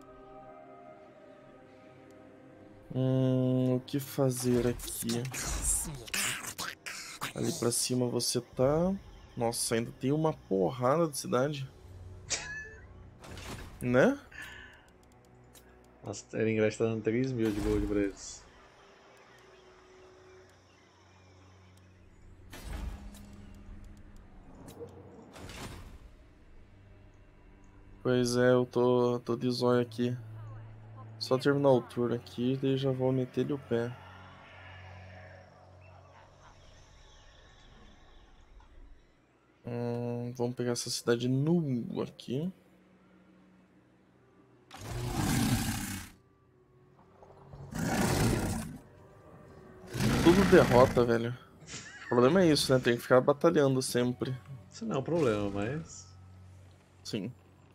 Hum, o que fazer aqui? Ali pra cima você tá. Nossa, ainda tem uma porrada de cidade. Né? Nossa, a Ingress tá dando três mil de gold pra eles. Pois é, eu tô, tô de zóio aqui. Só terminar o tour aqui, daí já vou meter-lhe o pé. Hum, vamos pegar essa cidade nu aqui. Tudo derrota, velho. O problema é isso, né? Tem que ficar batalhando sempre. Isso não é um problema, mas... Sim.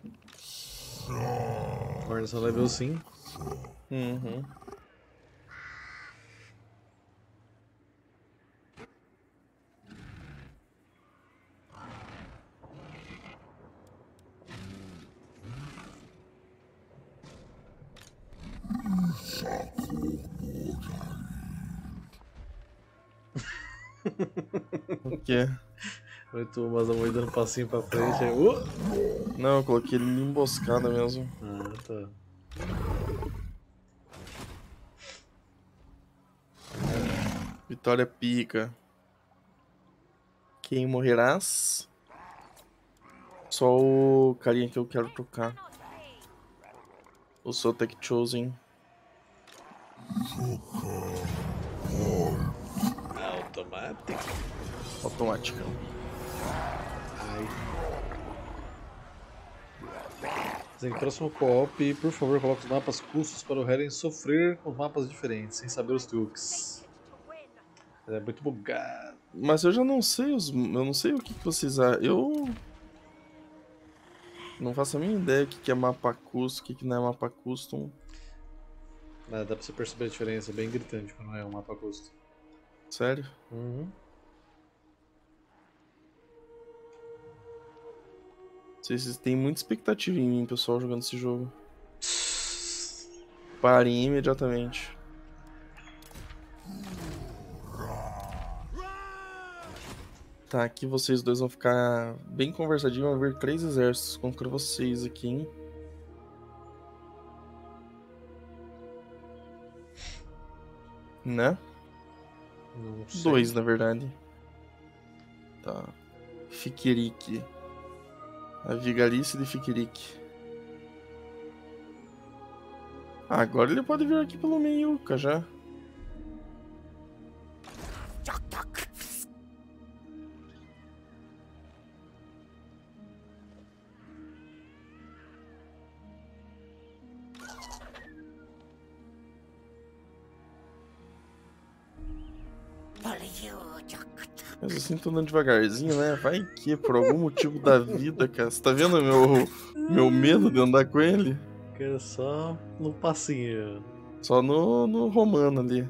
Guarnição level cinco. Uhum. O quê? Oito Mazamui dando um passinho pra frente. Aí, uh! Não, eu coloquei ele em emboscada mesmo. Ah, tá. Vitória pica. Quem morrerás? Só o carinha que eu quero tocar. O Sotek Chosen. Automática. Automática. Ai. Zen, próximo co-op, por favor, coloque os mapas custos para o Helen sofrer com mapas diferentes, sem saber os truques. É muito bugado. Mas eu já não sei os. Eu não sei o que, que vocês acham. Eu. Não faço a minha ideia o que, que é mapa custom, o que, que não é mapa custom. Mas dá pra você perceber a diferença, é bem gritante quando é um mapa custom. Sério? Uhum. Vocês têm muita expectativa em mim, pessoal, jogando esse jogo. Parem imediatamente. Tá, aqui vocês dois vão ficar bem conversadinhos, vão ver três exércitos contra vocês aqui, hein? Né? Não sei. Dois, na verdade. Tá. Fikiriki. A Vigalice de Fikiriki. Ah, agora ele pode vir aqui pelo meiuca já. Mas assim, tô andando devagarzinho, né? Vai que, por algum motivo da vida, cara. Você tá vendo meu, meu medo de andar com ele? Que é só no passinho. Só no, no romano ali.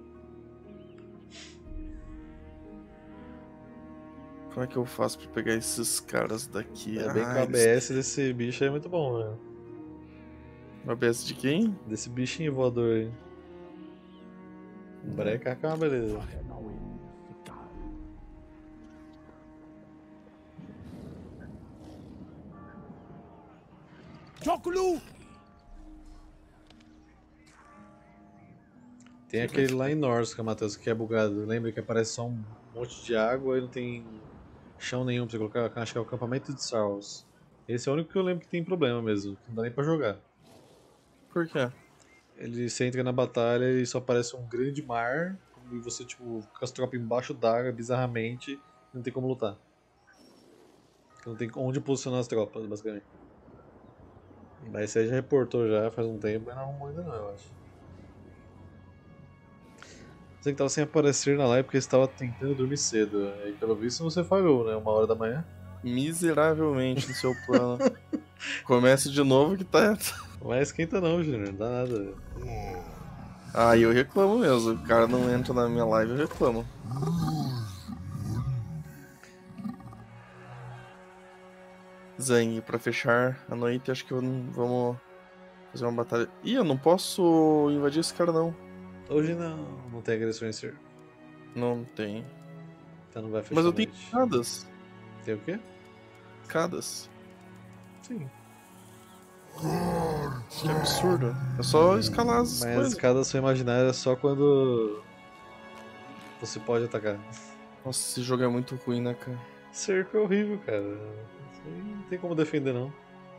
Como é que eu faço pra pegar esses caras daqui? É bem Ah, que o eles- A B S desse bicho é muito bom, né? O A B S de quem? Desse bichinho voador aí. Breca que é uma beleza. Choculu! Tem aquele lá em Norsca, Matheus, que é bugado. Lembra que aparece só um monte de água e não tem chão nenhum pra você colocar? Acho que é o acampamento de Saros. Esse é o único que eu lembro que tem problema mesmo, que não dá nem pra jogar. Por quê? Ele, você entra na batalha e só aparece um grande mar, e você, tipo, com as tropas embaixo d'água, bizarramente, e não tem como lutar. Não tem onde posicionar as tropas, basicamente. Mas você já reportou já faz um tempo, mas não arrumou ainda não, eu acho. Você que tava sem aparecer na live porque você estava tentando dormir cedo. E pelo visto você falhou, né? Uma hora da manhã. Miseravelmente no seu plano. Comece de novo que tá. Mas esquenta não, Júnior, não dá nada. Ah, eu reclamo mesmo. O cara não entra na minha live, eu reclamo. Zang, pra fechar a noite, acho que eu não- vamos fazer uma batalha. Ih, eu não posso invadir esse cara, não. Hoje não, não tem agressões, senhor. Não tem. Então não vai fechar Mas eu a tenho noite. espadas. Tem o quê? Escadas. Sim. Que absurdo. É só escalar as Mas as coisas. escadas são imaginárias só quando você pode atacar. Nossa, esse jogo é muito ruim, né, cara? Cerco é horrível, cara. Isso aí não tem como defender, não.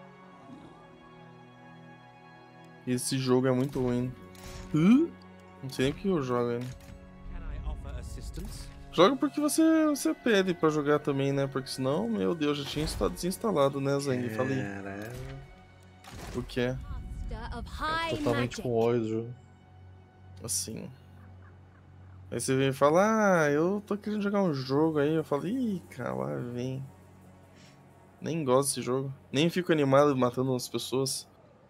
Esse jogo é muito ruim. Hã? Não sei nem o que eu jogo ainda. Can I offer assistance? Joga porque você, você pede pra jogar também, né? Porque senão, meu Deus, já tinha insta- desinstalado, né, Zang? Falei. Caralho. O que é? Master of High Totalmente Magic. com ódio do jogo. Assim. Aí você vem e fala, ah, eu tô querendo jogar um jogo aí. Eu falo, ih, cara, lá vem. Nem gosto desse jogo. Nem fico animado matando as pessoas.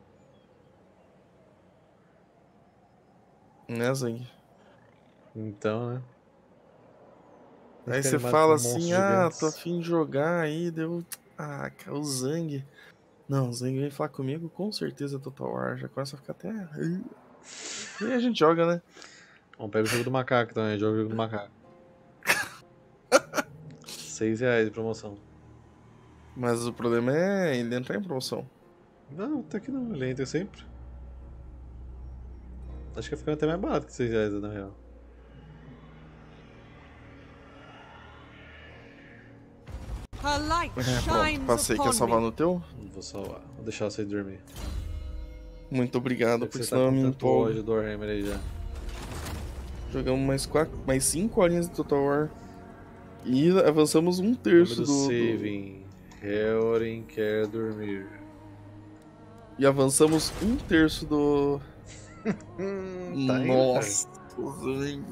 Né, Zang? Então, né? Tem Aí que você ficar animado fala com assim, monstros ah, gigantes. tô afim de jogar aí, deu. Ah, cara, o Zang. Não, o Zang vem falar comigo, com certeza Total War. Já começa a ficar até. E aí a gente joga, né? Vamos pegar o jogo do macaco também, joga o jogo do macaco. Seis reais de promoção. Mas o problema é ele entrar em promoção. Não, até que não, ele entra sempre. Acho que vai ficar até mais barato que seis reais, na real. Her light É, pronto, shines passei. Quer upon salvar me. no teu? Vou salvar, vou deixar você dormir. Muito obrigado, Porque porque você tá senão eu com me tanto empolgo. ódio do Warhammer aí já. Jogamos mais quatro, mais cinco horinhas de Total War. E avançamos um Nome terço do do, do... saving. Helrin quer dormir. E avançamos um terço do... Hum, tá indo, Nossa, Zang.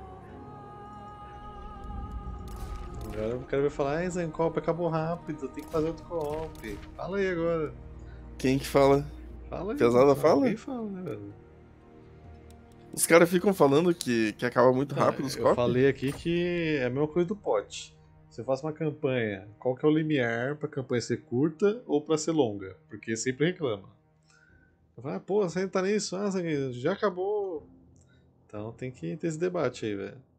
Agora o cara vai falar, ah, Zancop, acabou rápido, tem que fazer outro co-op. Fala aí agora. Quem que fala? Fala aí. Pesada fala? Alguém fala, né, velho? Os caras ficam falando que, que acaba muito rápido os Eu copos. falei aqui que é a mesma coisa do pote. Você faz uma campanha, qual que é o limiar pra campanha ser curta ou pra ser longa? Porque sempre reclama. Eu falo, ah, pô, você ainda tá nisso? Ah, já acabou. Então tem que ter esse debate aí, velho.